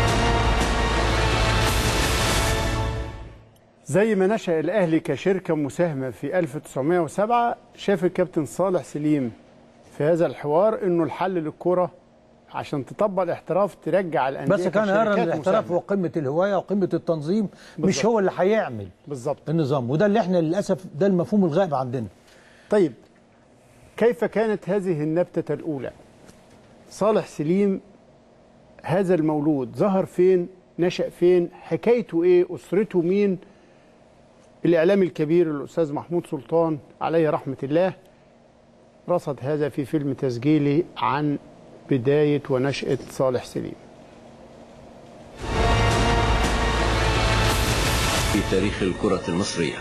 زي ما نشأ الأهلي كشركة مساهمة في 1907، شاف الكابتن صالح سليم في هذا الحوار إنه الحل للكرة عشان تطبق الاحتراف ترجع الأندية
بس كان يرى الاحتراف هو قمة الهواية وقمة التنظيم، مش هو اللي هيعمل
بالظبط
النظام، وده اللي احنا للأسف ده المفهوم الغائب عندنا.
طيب كيف كانت هذه النبتة الأولى؟ صالح سليم هذا المولود ظهر فين؟ نشأ فين؟ حكايته إيه؟ أسرته مين؟ الإعلامي الكبير الأستاذ محمود سلطان عليه رحمة الله رصد هذا في فيلم تسجيلي عن بداية ونشأة صالح سليم.
في تاريخ الكرة المصرية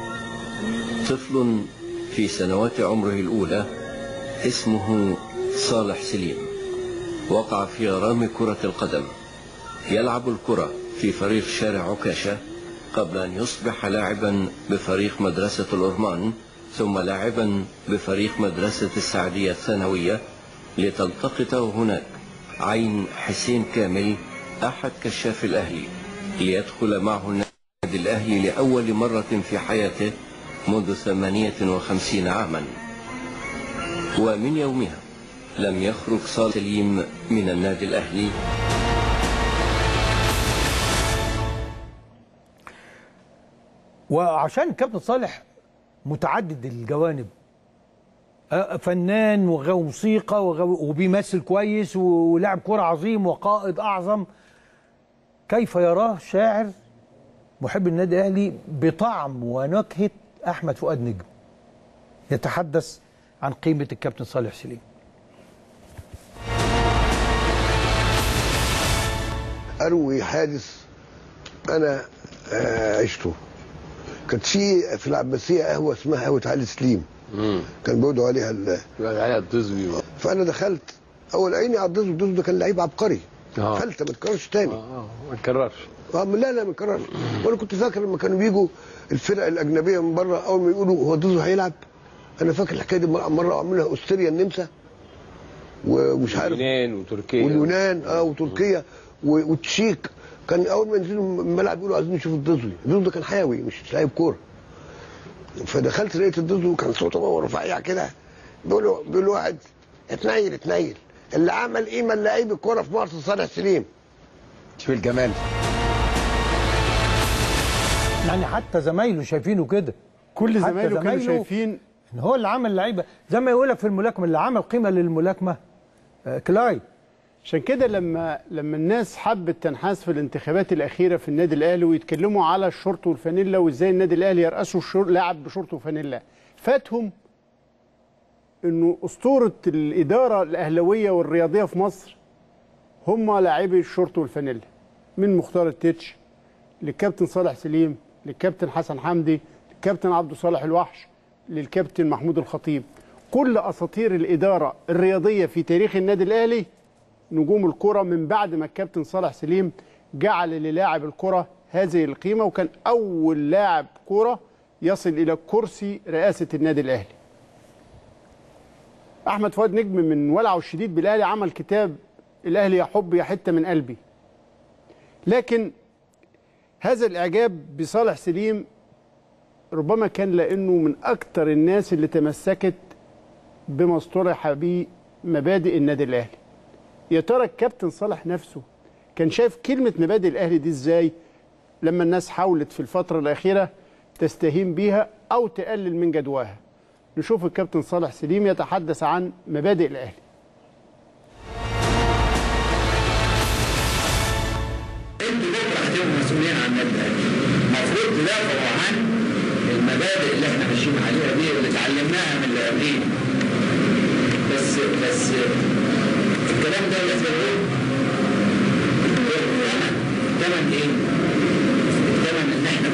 طفل في سنوات عمره الأولى اسمه صالح سليم، وقع في غرام كرة القدم، يلعب الكرة في فريق شارع عكاشة قبل أن يصبح لاعبا بفريق مدرسة الأورمان، ثم لاعبا بفريق مدرسة السعدية الثانوية، لتلتقطه هناك عين حسين كامل أحد كشاف الأهلي ليدخل معه النادي الأهلي لأول مرة في حياته منذ 58 عاما. ومن يومها لم يخرج صالح سليم من النادي الأهلي.
وعشان كابتن صالح متعدد الجوانب، فنان وغاوي موسيقى وبيمثل كويس ولاعب كرة عظيم وقائد أعظم، كيف يراه شاعر محب النادي الأهلي بطعم ونكهة أحمد فؤاد نجم يتحدث عن قيمة الكابتن صالح سليم.
أروي حادث أنا عشته. كانت في العباسية قهوة اسمها قهوة علي سليم، كان بيقعدوا عليها الدزوي. فأنا دخلت أول عيني على الدزوي. الدزوي ده كان لعيب عبقري، فلتة ما تكررش تاني.
ما تكررش.
لا ما تكررش. وأنا كنت فاكر لما كانوا بيجوا الفرق الأجنبية من بره أول ما يقولوا هو الدزوي هيلعب، أنا فاكر الحكاية دي مرة عملها أستريا النمسا ومش عارف
اليونان وتركيا
وتركيا والتشيك. كان اول ما ينزلوا الملعب يقولوا عايزين نشوف الدزوي. الدزوي ده كان حيوي مش لاعب كوره. فدخلت لقيت الدزوي كان صوته هو رفيع كده، بيقول واحد اتنيل اللي عمل قيمه لعيب الكوره في مصر صالح سليم.
شوف الجمال.
يعني حتى زمايله شايفينه كده،
كل زمايله كانوا شايفين
ان هو اللي عمل لعيبه، زي ما يقول لك في الملاكمه اللي عمل قيمه للملاكمه كلاي.
عشان كده لما الناس حبت تنحاز في الانتخابات الأخيرة في النادي الأهلي ويتكلموا على الشورت والفانيلا وإزاي النادي الأهلي يرأسوا لاعب بشورت وفانيلا، فاتهم إنه أسطورة الإدارة الأهلوية والرياضية في مصر هم لاعبي الشورت والفانيلا، من مختار التتش للكابتن صالح سليم للكابتن حسن حمدي للكابتن عبد صالح الوحش للكابتن محمود الخطيب. كل أساطير الإدارة الرياضية في تاريخ النادي الأهلي نجوم الكرة من بعد ما الكابتن صالح سليم جعل للاعب الكرة هذه القيمة، وكان أول لاعب كرة يصل إلى كرسي رئاسة النادي الأهلي. أحمد فؤاد نجم من ولعه الشديد بالأهلي عمل كتاب الأهلي يا حب يا حتة من قلبي. لكن هذا الإعجاب بصالح سليم ربما كان لأنه من أكثر الناس اللي تمسكت بما اصطلح به مبادئ النادي الأهلي. يا ترى الكابتن صالح نفسه كان شايف كلمة مبادئ الأهلي دي إزاي لما الناس حاولت في الفترة الأخيرة تستهين بيها أو تقلل من جدواها؟ نشوف الكابتن صالح سليم يتحدث عن مبادئ الأهلي.
انتوا بكره هتبقوا مسؤولين عن النادي الاهلي، المفروض تدافعوا عن المبادئ اللي احنا ماشيين عليها دي اللي اتعلمناها من اللي قبلينا. بس الكلام ده لازم يكون ثمن ايه؟ الثمن ان احنا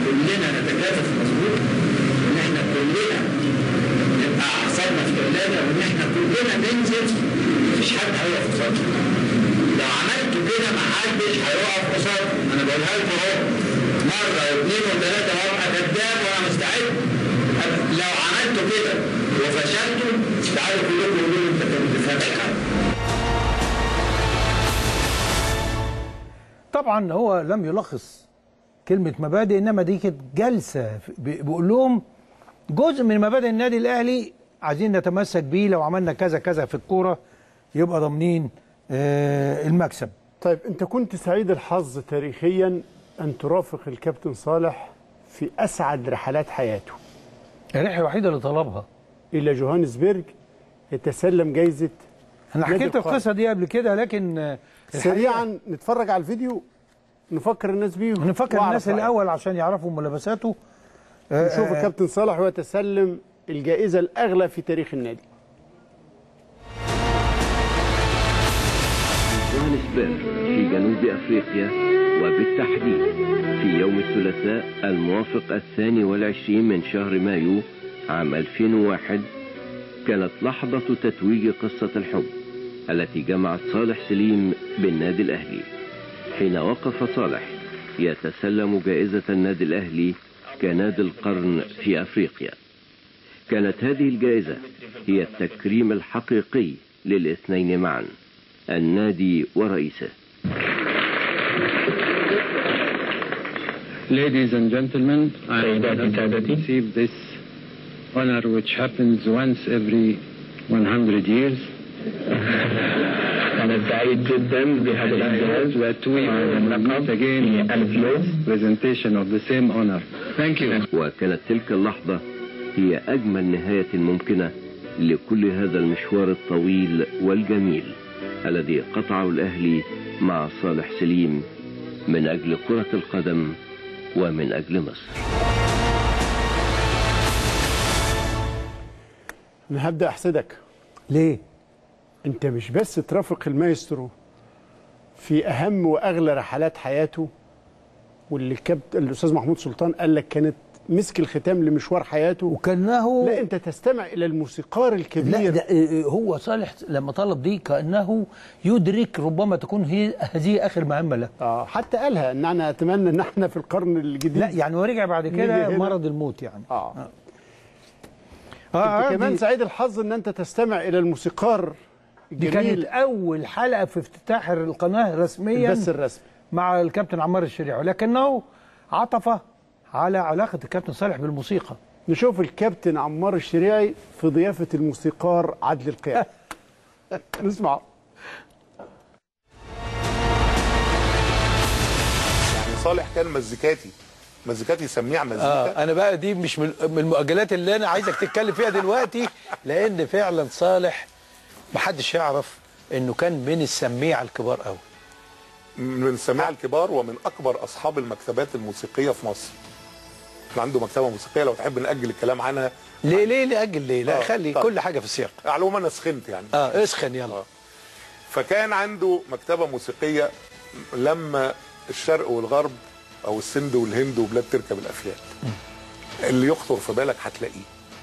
مرة واثنين وثلاثة وأبقى كذاب وأنا مستعد. لو عملتوا كده وفشلتوا تعالوا كلكم قولوا أنت كنت فاهم حاجة.
طبعا هو لم يلخص كلمة مبادئ، إنما دي كانت جلسة بيقول لهم جزء من مبادئ النادي الأهلي عايزين نتمسك بيه، لو عملنا كذا كذا في الكورة يبقى ضامنين المكسب.
طيب أنت كنت سعيد الحظ تاريخيا أن ترافق الكابتن صالح في أسعد رحلات حياته.
الرحلة الوحيدة اللي طلبها
إلى جوهانسبرج يتسلم جايزة.
أنا حكيت القصة دي قبل كده، لكن
سريعا نتفرج على الفيديو نفكر الناس بيهم.
نفكر الناس الأول عشان يعرفوا ملابساته.
نشوف الكابتن صالح ويتسلم الجائزة الأغلى في تاريخ النادي.
جوهانسبرغ في جنوب أفريقيا، وبالتحديد في يوم الثلاثاء الموافق 22 من شهر مايو عام 2001، كانت لحظة تتويج قصة الحب التي جمعت صالح سليم بالنادي الأهلي، حين وقف صالح يتسلم جائزة النادي الأهلي كنادي القرن في أفريقيا. كانت هذه الجائزة هي التكريم الحقيقي للاثنين معا، النادي ورئيسه.
Ladies and gentlemen, I have received this honor which happens once every 100 years. أنا سعيد جدا بهذا الإنجاز وأتوي meet again presentation of the same honor. Thank you.
وكانت تلك اللحظة هي أجمل نهاية ممكنة لكل هذا المشوار الطويل والجميل الذي قطعه الأهلي مع صالح سليم من أجل كرة القدم ومن أجل مصر.
أنا هبدأ أحسدك.
ليه؟
أنت مش بس ترافق المايسترو في أهم وأغلى رحلات حياته، واللي الأستاذ محمود سلطان قال لك كانت مسك الختام لمشوار حياته،
وكأنه
لا أنت تستمع إلى الموسيقار الكبير.
لا هو صالح لما طلب دي كأنه يدرك ربما تكون هذه آخر مهمة له.
حتى قالها إن أنا أتمنى إن احنا في القرن الجديد.
لا يعني ورجع بعد كده مرض الموت يعني.
أنت كمان سعيد الحظ إن أنت تستمع إلى الموسيقار
دي كانت أول حلقة في افتتاح القناة رسميا
بس الرسمي
مع الكابتن عمار الشريعي، ولكنه عطف على علاقة الكابتن صالح بالموسيقى.
نشوف الكابتن عمار الشريعي في ضيافة الموسيقار عدلي القيعي. نسمع.
يعني صالح كان مزيكاتي سميع مزيكا.
انا بقى دي مش من المؤجلات اللي انا عايزك تتكلم فيها دلوقتي، لان فعلا صالح محدش يعرف انه كان من السميع الكبار قوي،
من السميع الكبار ومن اكبر اصحاب المكتبات الموسيقيه في مصر. كان عنده مكتبه موسيقيه، لو تحب ناجل الكلام عنها.
ليه ناجل ليه؟ لا خلي طيب. كل حاجه في السياق.
على العموم انا سخنت يعني.
اسخن يلا.
فكان عنده مكتبه موسيقيه لما الشرق والغرب او السند والهند وبلاد تركب الافيال. اللي يخطر في بالك هتلاقيه.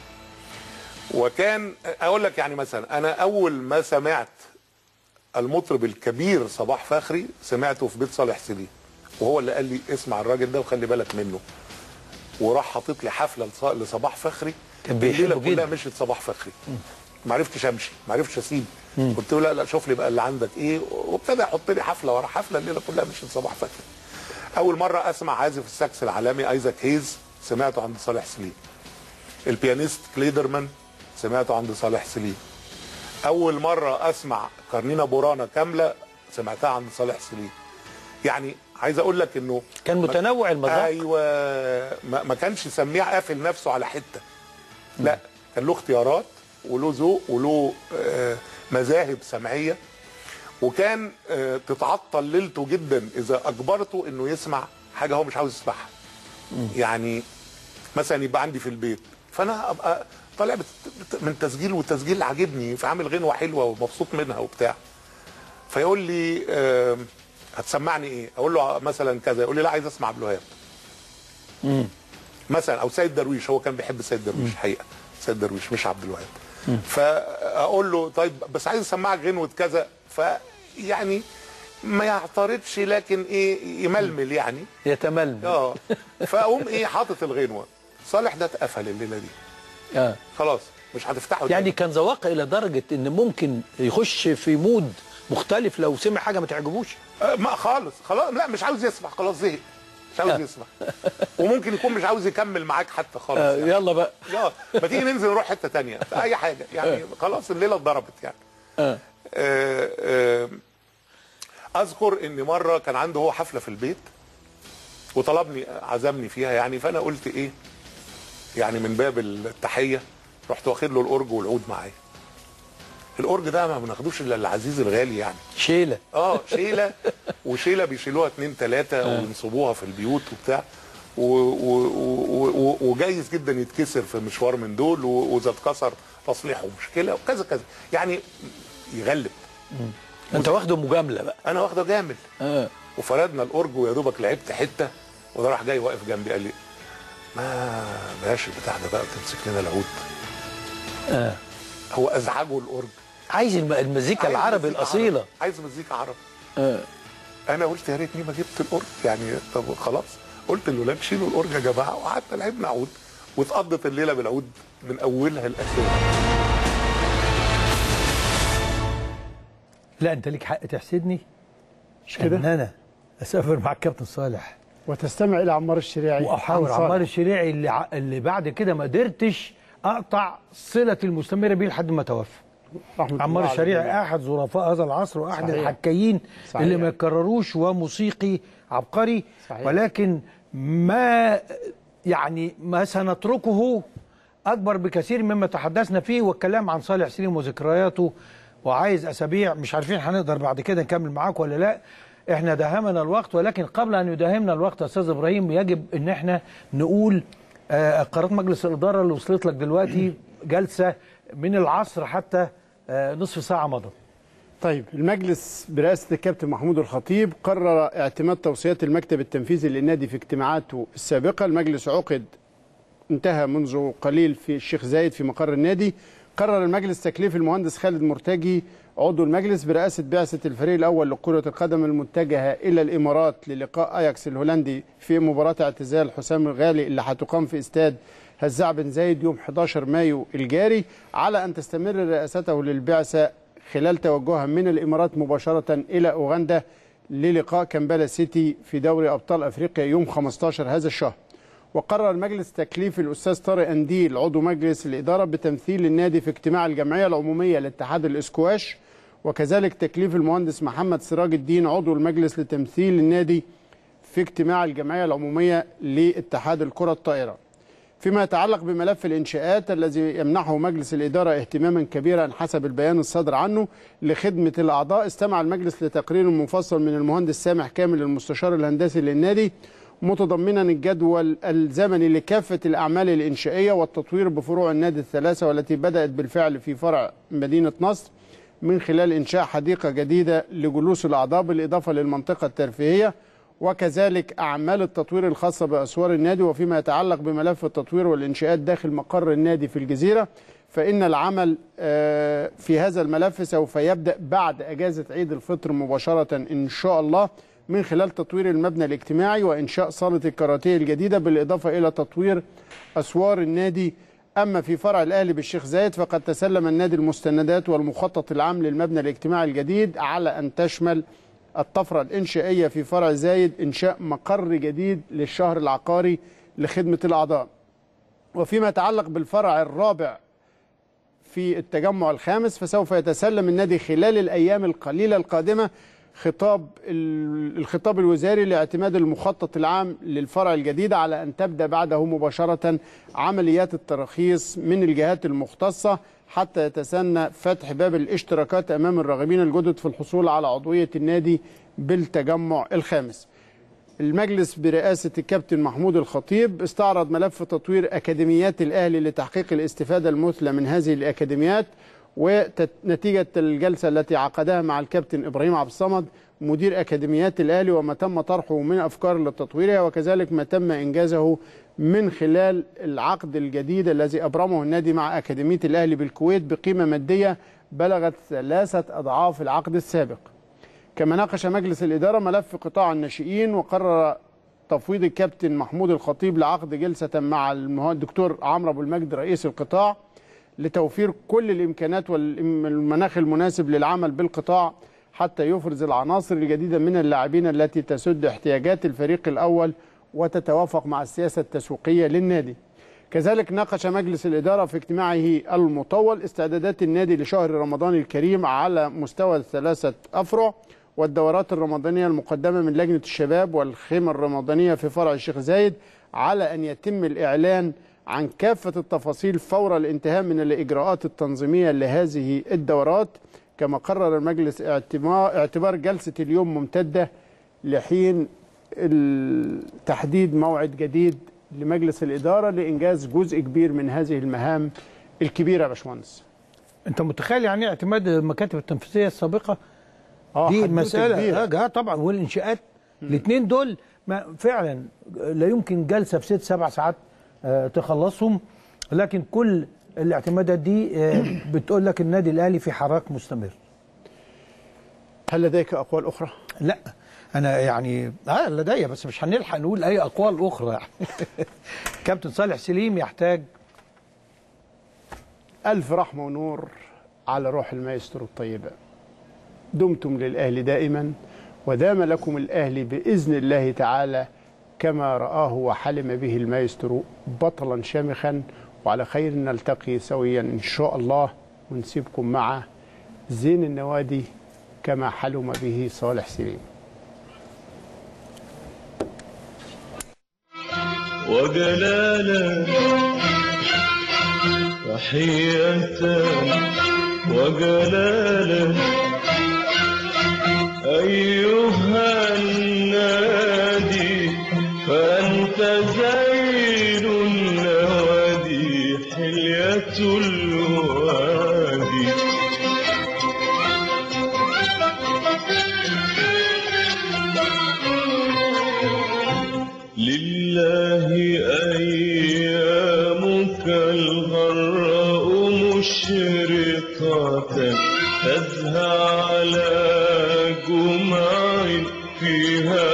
وكان اقول لك يعني مثلا انا اول ما سمعت المطرب الكبير صباح فخري سمعته في بيت صالح سليم، وهو اللي قال لي اسمع الراجل ده وخلي بالك منه، وراح حاطط لي حفله لصباح فخري.
كان بيحبه جدا.
كلها مشيت صباح فخري. ما عرفتش امشي، ما عرفتش اسيب. قلت له لا شوف لي بقى اللي عندك ايه، وابتدى يحط لي حفله ورا حفله، الليله كلها مشيت صباح فخري. اول مره اسمع عازف الساكس العالمي ايزاك هيز سمعته عند صالح سليم. البيانيست كليدرمان سمعته عند صالح سليم. اول مره اسمع قرنينه بورانا كامله سمعتها عند صالح سليم. يعني عايز اقول لك انه
كان متنوع المذاق.
ايوه، ما كانش سميع قافل نفسه على حته، لا كان له اختيارات وله ذوق وله مذاهب سمعيه، وكان تتعطل ليلته جدا اذا اجبرته انه يسمع حاجه هو مش عاوز يسمعها. يعني مثلا يبقى عندي في البيت فانا ابقى طالع من تسجيل، والتسجيل عاجبني فعامل غنوه حلوه ومبسوط منها وبتاع، فيقول لي هتسمعني ايه؟ اقول له مثلا كذا، يقول لي لا عايز اسمع عبد الوهاب مثلا، او سيد درويش. هو كان بيحب سيد درويش الحقيقه، سيد درويش مش عبد الوهاب. فاقول له طيب بس عايز اسمعك غنوه كذا. فيعني ما يعترضش لكن ايه يململ يعني
يتململ.
فاقوم ايه حاطط الغنوه. صالح ده اتقفل الليله دي. خلاص مش هتفتحه
يعني كان ذواق الى درجه ان ممكن يخش في مود مختلف لو سمع حاجه ما تعجبوش.
ما خالص لا مش عاوز يسمع، خلاص زهق مش عاوز يسمع. وممكن يكون مش عاوز يكمل معاك حتى خالص يعني.
يلا بقى
ما تيجي ننزل نروح حته ثانيه اي حاجه يعني. خلاص الليله اتضربت يعني. اذكر ان مره كان عنده هو حفله في البيت وطلبني عزمني فيها يعني. فانا قلت ايه يعني من باب التحيه رحت واخد له الأورج والعود معايا. الأورج ده ما بناخدوش الا العزيز الغالي يعني.
شيله
شيله وشيله بيشيلوها 2 3 وينصبوها في البيوت وبتاع وجايز جدا يتكسر في مشوار من دول، واذا اتكسر تصليحه مشكله وكذا كذا يعني يغلب.
انت واخده مجامله بقى.
انا واخده جامل. وفردنا الأورج ويا دوبك لعبت حته وده راح جاي واقف جنبي قال لي ما بلاش البتاع ده بقى تمسك لنا العود. هو ازعجه الأورج.
عايز المزيكا العربي الاصيله.
عرب. عايز مزيكا عربي. انا قلت يا ريتني ما جبت الأورج يعني. طب خلاص قلت للولاد شيلوا الأورج يا جماعه وقعدنا لعبنا عود واتقضت الليله بالعود من اولها لاخرها.
لا انت ليك حق تحسدني
مش كده
ان انا اسافر مع الكابتن صالح
وتستمع الى عمار الشريعي
واحاور عمار الشريعي اللي بعد كده ما قدرتش اقطع صله المستمره بيه لحد ما توفى. عمار الشريعي احد ظرفاء هذا العصر واحد الحكايين اللي ما يتكرروش وموسيقي عبقري. ولكن ما يعني ما سنتركه اكبر بكثير مما تحدثنا فيه، والكلام عن صالح سليم وذكرياته وعايز اسابيع مش عارفين هنقدر بعد كده نكمل معاك ولا لا. احنا داهمنا الوقت، ولكن قبل ان يداهمنا الوقت يا استاذ ابراهيم يجب ان احنا نقول قرارات مجلس الاداره اللي وصلت لك دلوقتي جلسه من العصر حتى نصف ساعه مضت.
طيب المجلس برئاسه الكابتن محمود الخطيب قرر اعتماد توصيات المكتب التنفيذي للنادي في اجتماعاته السابقه. المجلس انتهى منذ قليل في الشيخ زايد في مقر النادي. قرر المجلس تكليف المهندس خالد مرتجي عضو المجلس برئاسة بعثة الفريق الأول لكرة القدم المتجهة إلى الإمارات للقاء أياكس الهولندي في مباراة اعتزال حسام الغالي اللي هتقام في استاد هزاع بن زايد يوم 11 مايو الجاري، على أن تستمر رئاسته للبعثة خلال توجهها من الإمارات مباشرة إلى أوغندا للقاء كامبالا سيتي في دوري أبطال أفريقيا يوم 15 هذا الشهر. وقرر المجلس تكليف الأستاذ طارق أنديل عضو مجلس الإدارة بتمثيل النادي في اجتماع الجمعية العمومية لاتحاد الإسكواش، وكذلك تكليف المهندس محمد سراج الدين عضو المجلس لتمثيل النادي في اجتماع الجمعية العمومية لاتحاد الكرة الطائرة. فيما يتعلق بملف الإنشاءات الذي يمنحه مجلس الإدارة اهتماما كبيرا حسب البيان الصادر عنه لخدمة الأعضاء، استمع المجلس لتقرير مفصل من المهندس سامح كامل المستشار الهندسي للنادي متضمنا الجدول الزمني لكافة الأعمال الإنشائية والتطوير بفروع النادي الثلاثة والتي بدأت بالفعل في فرع مدينة نصر من خلال إنشاء حديقة جديدة لجلوس الأعضاء بالإضافة للمنطقة الترفيهية، وكذلك أعمال التطوير الخاصة بأسوار النادي. وفيما يتعلق بملف التطوير والإنشاءات داخل مقر النادي في الجزيرة فإن العمل في هذا الملف سوف يبدأ بعد أجازة عيد الفطر مباشرة إن شاء الله من خلال تطوير المبنى الاجتماعي وإنشاء صالة الكاراتيه الجديدة بالإضافة إلى تطوير أسوار النادي. أما في فرع الأهلي بالشيخ زايد فقد تسلم النادي المستندات والمخطط العام للمبنى الاجتماعي الجديد على أن تشمل الطفرة الإنشائية في فرع زايد إنشاء مقر جديد للشهر العقاري لخدمة الأعضاء. وفيما يتعلق بالفرع الرابع في التجمع الخامس فسوف يتسلم النادي خلال الأيام القليلة القادمة الخطاب الوزاري لاعتماد المخطط العام للفرع الجديد على أن تبدأ بعده مباشرة عمليات التراخيص من الجهات المختصة حتى يتسنى فتح باب الاشتراكات أمام الراغبين الجدد في الحصول على عضوية النادي بالتجمع الخامس. المجلس برئاسة الكابتن محمود الخطيب استعرض ملف تطوير أكاديميات الأهلي لتحقيق الاستفادة المثلى من هذه الأكاديميات، ونتيجة الجلسة التي عقدها مع الكابتن إبراهيم عبد الصمد مدير أكاديميات الأهلي وما تم طرحه من أفكار لتطويرها، وكذلك ما تم إنجازه من خلال العقد الجديد الذي أبرمه النادي مع أكاديمية الأهلي بالكويت بقيمة مادية بلغت 3 أضعاف العقد السابق. كما ناقش مجلس الإدارة ملف قطاع الناشئين، وقرر تفويض الكابتن محمود الخطيب لعقد جلسة مع الدكتور عمرو أبو المجد رئيس القطاع لتوفير كل الإمكانات والمناخ المناسب للعمل بالقطاع حتى يفرز العناصر الجديدة من اللاعبين التي تسد احتياجات الفريق الأول وتتوافق مع السياسة التسويقية للنادي. كذلك ناقش مجلس الإدارة في اجتماعه المطول استعدادات النادي لشهر رمضان الكريم على مستوى 3 أفرع، والدورات الرمضانية المقدمة من لجنة الشباب والخيمة الرمضانية في فرع الشيخ زايد، على أن يتم الإعلان عن كافة التفاصيل فور الانتهاء من الإجراءات التنظيمية لهذه الدورات. كما قرر المجلس اعتبار جلسة اليوم ممتدة لحين تحديد موعد جديد لمجلس الإدارة لإنجاز جزء كبير من هذه المهام الكبيرة يا باشمهندس.
أنت متخيل يعني اعتماد المكاتب التنفيذية السابقة؟ دي مسألة طبعا، والإنشاءات الاثنين دول فعلا لا يمكن جلسة في 6-7 ساعات تخلصهم، لكن كل الاعتمادات دي بتقول لك النادي الأهلي في حراك مستمر.
هل لديك أقوال أخرى؟
لا أنا يعني لدي، بس مش هنلحق نقول أي أقوال أخرى يعني. كابتن صالح سليم يحتاج
ألف رحمة ونور على روح المايسترو الطيبة. دمتم للأهلي دائما، ودام لكم الأهلي بإذن الله تعالى كما رآه وحلم به المايسترو بطلا شامخا، وعلى خير نلتقي سويا إن شاء الله، ونسيبكم مع زين النوادي كما حلم به صالح سليم.
وجلالا وحية وجلالا أيها النادي فأنت زين النوادي حلية الوادي. لله أيامك الغراء مشرقة تزهى على جمع فيها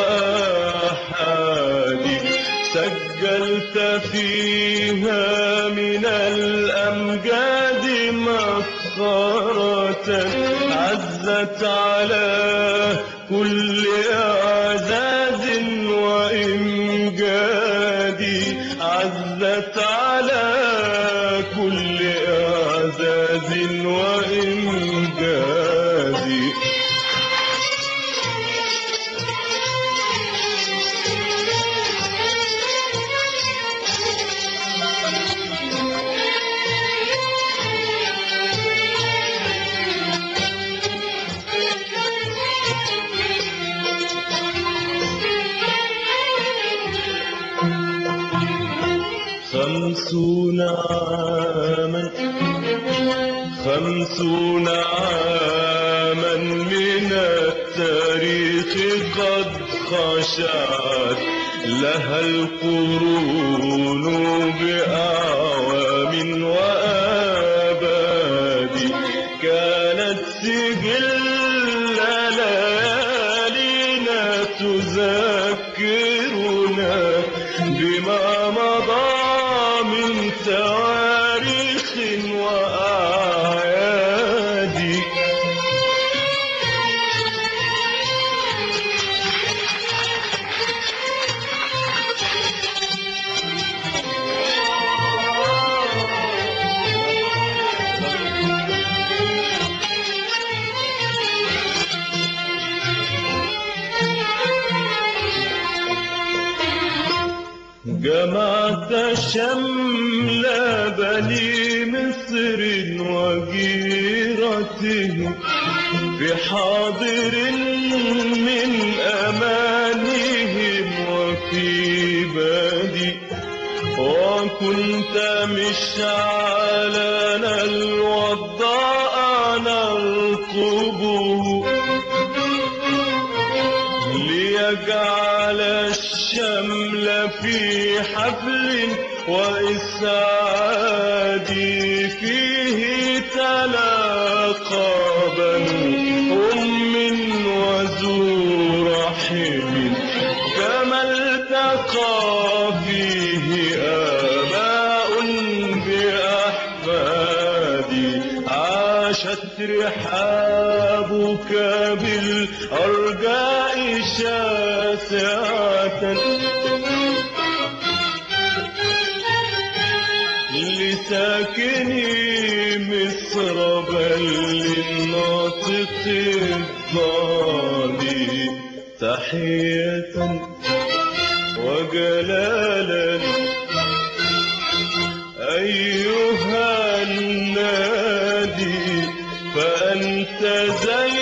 وأحادي، سجلت فيها من الأمجاد مفخرة عزت على كل إعزاز وإمجادي، عزت على كل إعزاز وإمجادي. خمسون عاما من التاريخ قد خشعت لها القرون بأعوام وآباد، كانت سجل ليالينا تذكرنا بما مضى من تواريخ وأعياد. جمعت شمل بني مصر وجيرتهم بحاضر من أمانهم وفي بادي، وكنت مشعلنا الوضاء نرقبه ليجعل الشمل في حفل وإسعاد، فيه تلاقى بنو أم التقى فيه آباء بأحفادي عاشت رحابك بالأرجاء شاسعة لساكني مصر بل للناطق الضالي تحية وجلالا أيها النادي فأنت زي